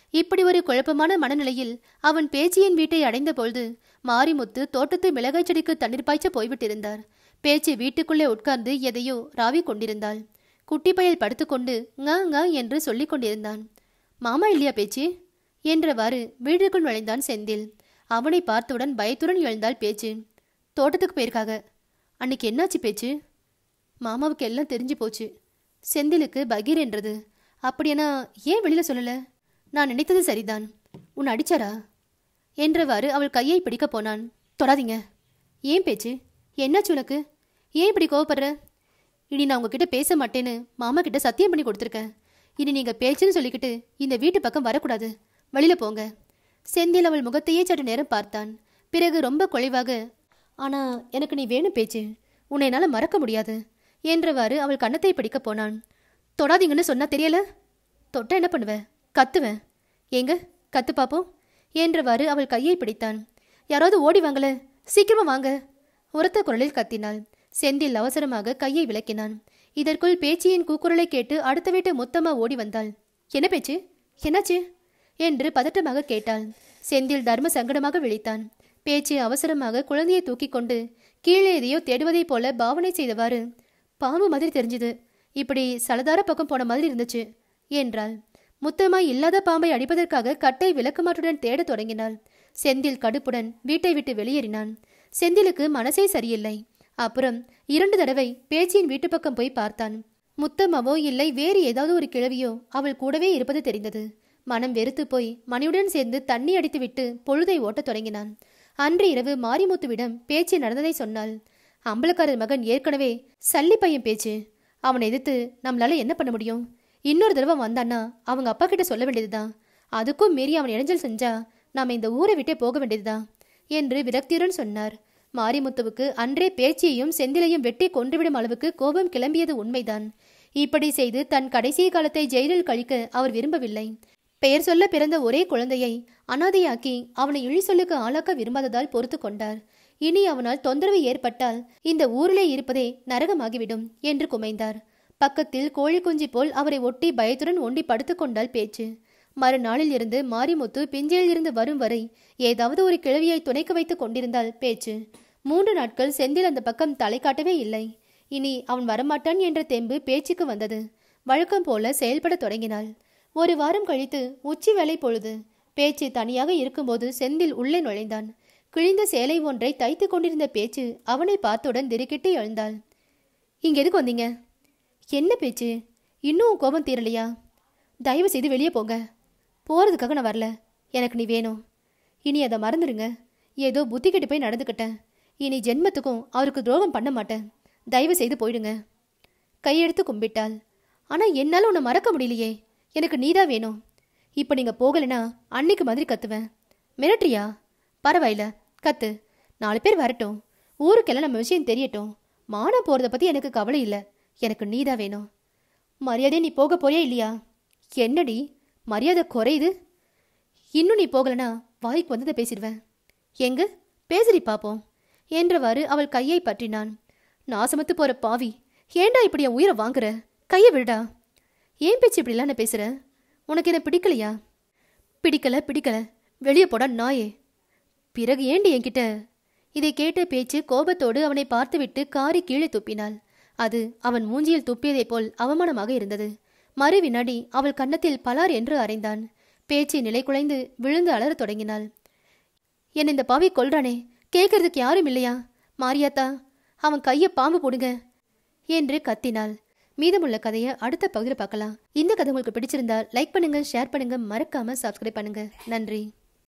இப்படி ஒரு குழப்பமான மனநிலையில் அவன் பேச்சியின் வீட்டை அடைந்த பொழுது மாரிமுத்து தோட்டத்து மிளகாய் செடிக்கு தண்ணீர் பாய்ச்ச போய்விட்டிருந்தார். பேச்சு வீட்டுக்குள்ளே உட்கார்ந்து எதையோ ராவி கொண்டிருந்தாள். குட்டி பயல் படுத்துக்கொண்டு ங ங என்று சொல்லிக் கொண்டிருந்தான். மாமா இல்லையா பேச்சு என்றவாறு வீட்டுக்குள் நுழைந்தான் செந்தில். அவனை பார்த்தவுடன் பயத்துடன் எழுந்தாள் பேச்சு. தோட்டத்துக்கு போயிருக்காக. அன்னைக்கு என்னாச்சு பேச்சு? மாமாவுக்கு எல்லாம் தெரிஞ்சு போச்சு. செந்திலுக்கு பகீர் என்றது. அப்படியானா ஏன் வெளியில சொல்லல? நான் நினைத்தது சரிதான். உன் அடிச்சாரா என்றவாறு அவள் கையை பிடிக்க போனான். தொடாதீங்க. ஏன் பேச்சு? என்னாச்சு உனக்கு? ஏன் இப்படி கோவப்படுற? இனி நான் உங்ககிட்ட பேச மாட்டேன்னு மாமா கிட்ட சத்தியம் பண்ணி கொடுத்துருக்கேன். இனி நீங்க பேச்சுன்னு சொல்லிக்கிட்டு இந்த வீட்டு பக்கம் வரக்கூடாது. வெளியில போங்க. செந்தில் அவள் முகத்தையே சற்று நேரம் பார்த்தான். பிறகு ரொம்ப குறைவாக, ஆனா எனக்கு நீ வேணும் பேச்சு, உன்னை என்னால மறக்க முடியாது என்றவாறு அவள் கன்னத்தை பிடிக்க போனான். தொடாதீங்கன்னு சொன்னா தெரியல? தொட்டா என்ன பண்ணுவேன்? கத்துவேன். ஏங்க கத்து பாப்போம் என்றவாறு அவள் கையை பிடித்தான். யாராவது ஓடி வாங்கல, சீக்கிரமா வாங்க உரத்த குரலில் கத்தினாள். செந்தில் அவசரமாக கையை விளக்கினான். இதற்குள் பேச்சியின் கூக்குரலை கேட்டு அடுத்த வீட்டு மொத்தமா ஓடி வந்தாள். என்ன பேச்சு? என்னாச்சு என்று பதட்டமாக கேட்டாள். செந்தில் தர்ம சங்கடமாக விழித்தான். பேச்சு அவசரமாக குழந்தையை தூக்கி கொண்டு கீழே எதையோ தேடுவதைப் போல பாவனை செய்தவாறு, பாம்பு மாதிரி தெரிஞ்சுது, இப்படி சலதார பக்கம் போன மாதிரி இருந்துச்சு என்றாள். முத்தமாய் இல்லாத பாம்பை அடிப்பதற்காக கட்டை விளக்குமாற்றுடன் தேடத் தொடங்கினாள். செந்தில் கடுப்புடன் வீட்டை விட்டு வெளியேறினான். செந்திலுக்கு மனசே சரியில்லை. அப்புறம் இரண்டு தடவை பேச்சியின் வீட்டு பக்கம் போய் பார்த்தான். முத்தம்மாவோ இல்லை வேறு ஏதாவது ஒரு கிழவியோ அவள் கூடவே இருப்பது தெரிந்தது. மனம் வெறுத்து போய் மணியுடன் சேர்ந்து தண்ணி அடித்துவிட்டு பொழுதை ஓட்டத் தொடங்கினான். அன்று இரவு மாரிமுத்துவிடம் பேச்சு நடந்ததை சொன்னாள். அம்பலக்காரர் மகன் ஏற்கனவே சல்லி பையன் பேச்சு. அவனை எதிர்த்து நம்மளால என்ன பண்ண முடியும்? இன்னொரு தடவை வந்தான்னா அவங்க அப்பா கிட்ட சொல்ல வேண்டியதுதான். அதுக்கும் மீறி அவன் இடைஞ்சல் செஞ்சா நாம இந்த ஊரை விட்டே போக வேண்டியதுதான் என்று விரக்தியுடன் சொன்னார். மாரிமுத்துவுக்கு அன்றே பேச்சியையும் செந்திலையும் வெட்டி கொன்றுவிடும் அளவுக்கு கோபம் கிளம்பியது உண்மைதான். இப்படி செய்து தன் கடைசி காலத்தை ஜெயிலில் கழிக்க அவர் விரும்பவில்லை. பெயர் சொல்ல பிறந்த ஒரே குழந்தையை அனாதையாக்கி அவனை இழி சொல்லுக்கு ஆளாக்க விரும்பாததால் பொறுத்து கொண்டார். இனி அவனால் தொந்தரவு ஏற்பட்டால் இந்த ஊரிலே இருப்பதே நரகமாகிவிடும் என்று குமைந்தார். பக்கத்தில் கோழி குஞ்சு போல் அவரை ஒட்டி பயத்துடன் ஒண்டி படுத்து கொண்டாள் பேச்சு. மறுநாளில் இருந்து மாரிமுத்து பிஞ்சையில் இருந்து வரும் வரை ஏதாவது ஒரு கிழவியை துணைக்கு வைத்துக் கொண்டிருந்தாள் பேச்சு. மூன்று நாட்கள் செந்தில் அந்த பக்கம் தலை காட்டவே இல்லை. இனி அவன் வரமாட்டான் என்ற தெம்பு பேச்சுக்கு வந்தது. வழக்கம் போல செயல்பட தொடங்கினாள். ஒரு வாரம் கழித்து உச்சி வேலை பொழுது பேச்சு தனியாக இருக்கும்போது செந்தில் உள்ளே நுழைந்தான். கிழிந்த சேலை ஒன்றை தைத்து கொண்டிருந்த பேச்சு அவனை பார்த்தவுடன் திடுக்கிட்டு எழுந்தாள். இங்க எதுக்கு வந்தீங்க? என்ன பேச்சு, இன்னும் கோபம் தீரலையா? தயவு செய்து வெளியே போங்க. போறதுக்காக நான் வரல, எனக்கு நீ வேணும். இனி அதை மறந்துடுங்க. ஏதோ புத்தி கெட்டு போய் நடந்துக்கிட்டேன். இனி ஜென்மத்துக்கும் அவருக்கு துரோகம் பண்ண மாட்டேன். தயவு செய்து போயிடுங்க. கையெடுத்து கும்பிட்டாள். ஆனா என்னால உன்னை மறக்க முடியலையே. எனக்கு நீதான் வேணும். இப்ப நீங்க போகலைன்னா அன்னைக்கு மாதிரி கத்துவேன். மிரட்டுறியா? பரவாயில்ல, கத்து. நாலு பேர் வரட்டும், ஊருக்கெல்லாம் நம்ம விஷயம் தெரியட்டும். மானம் போறத பத்தி எனக்கு கவலை இல்லை. எனக்கு நீதான் வேணும். மரியாதையை நீ போக போறியா இல்லையா? என்னடி மரியாதை குறையுது? இன்னும் நீ போகலனா வாய்க்கு வந்ததை பேசிடுவேன். எங்க பேசுறி பாப்போம் என்றவாறு அவள் கையை பற்றினான். நாசமத்து போற பாவி, ஏண்டா இப்படி என் உயிரை வாங்குற? கையை விடுடா. ஏன் பேச்சு இப்படிலாம் நான் பேசுற? உனக்கு என்ன பிடிக்கலையா? பிடிக்கல பிடிக்கல வெளியே போடா நாயே. பிறகு ஏண்டி என்கிட்ட? இதை கேட்ட பேச்சு கோபத்தோடு அவனை பார்த்துவிட்டு காரி கீழே துப்பினாள். அது அவன் மூஞ்சியில் துப்பியதைப் போல் அவமானமாக இருந்தது. மறு வினாடி அவள் கன்னத்தில் பலார் என்று அறைந்தான். பேச்சு நிலை குலைந்து விழுந்து அலறத் தொடங்கினாள். என்ன இந்த பாவி கொல்றானே, கேட்கறதுக்கு யாரும் இல்லையா? மாரியாத்தா, அவன் கையை பாம்பு போடுங்க என்று கத்தினாள். மீதமுள்ள கதையை அடுத்த பகுதியில் பார்க்கலாம். இந்த கதை உங்களுக்கு பிடிச்சிருந்தால் லைக் பண்ணுங்க, ஷேர் பண்ணுங்க, மறக்காம சப்ஸ்கிரைப் பண்ணுங்க. நன்றி.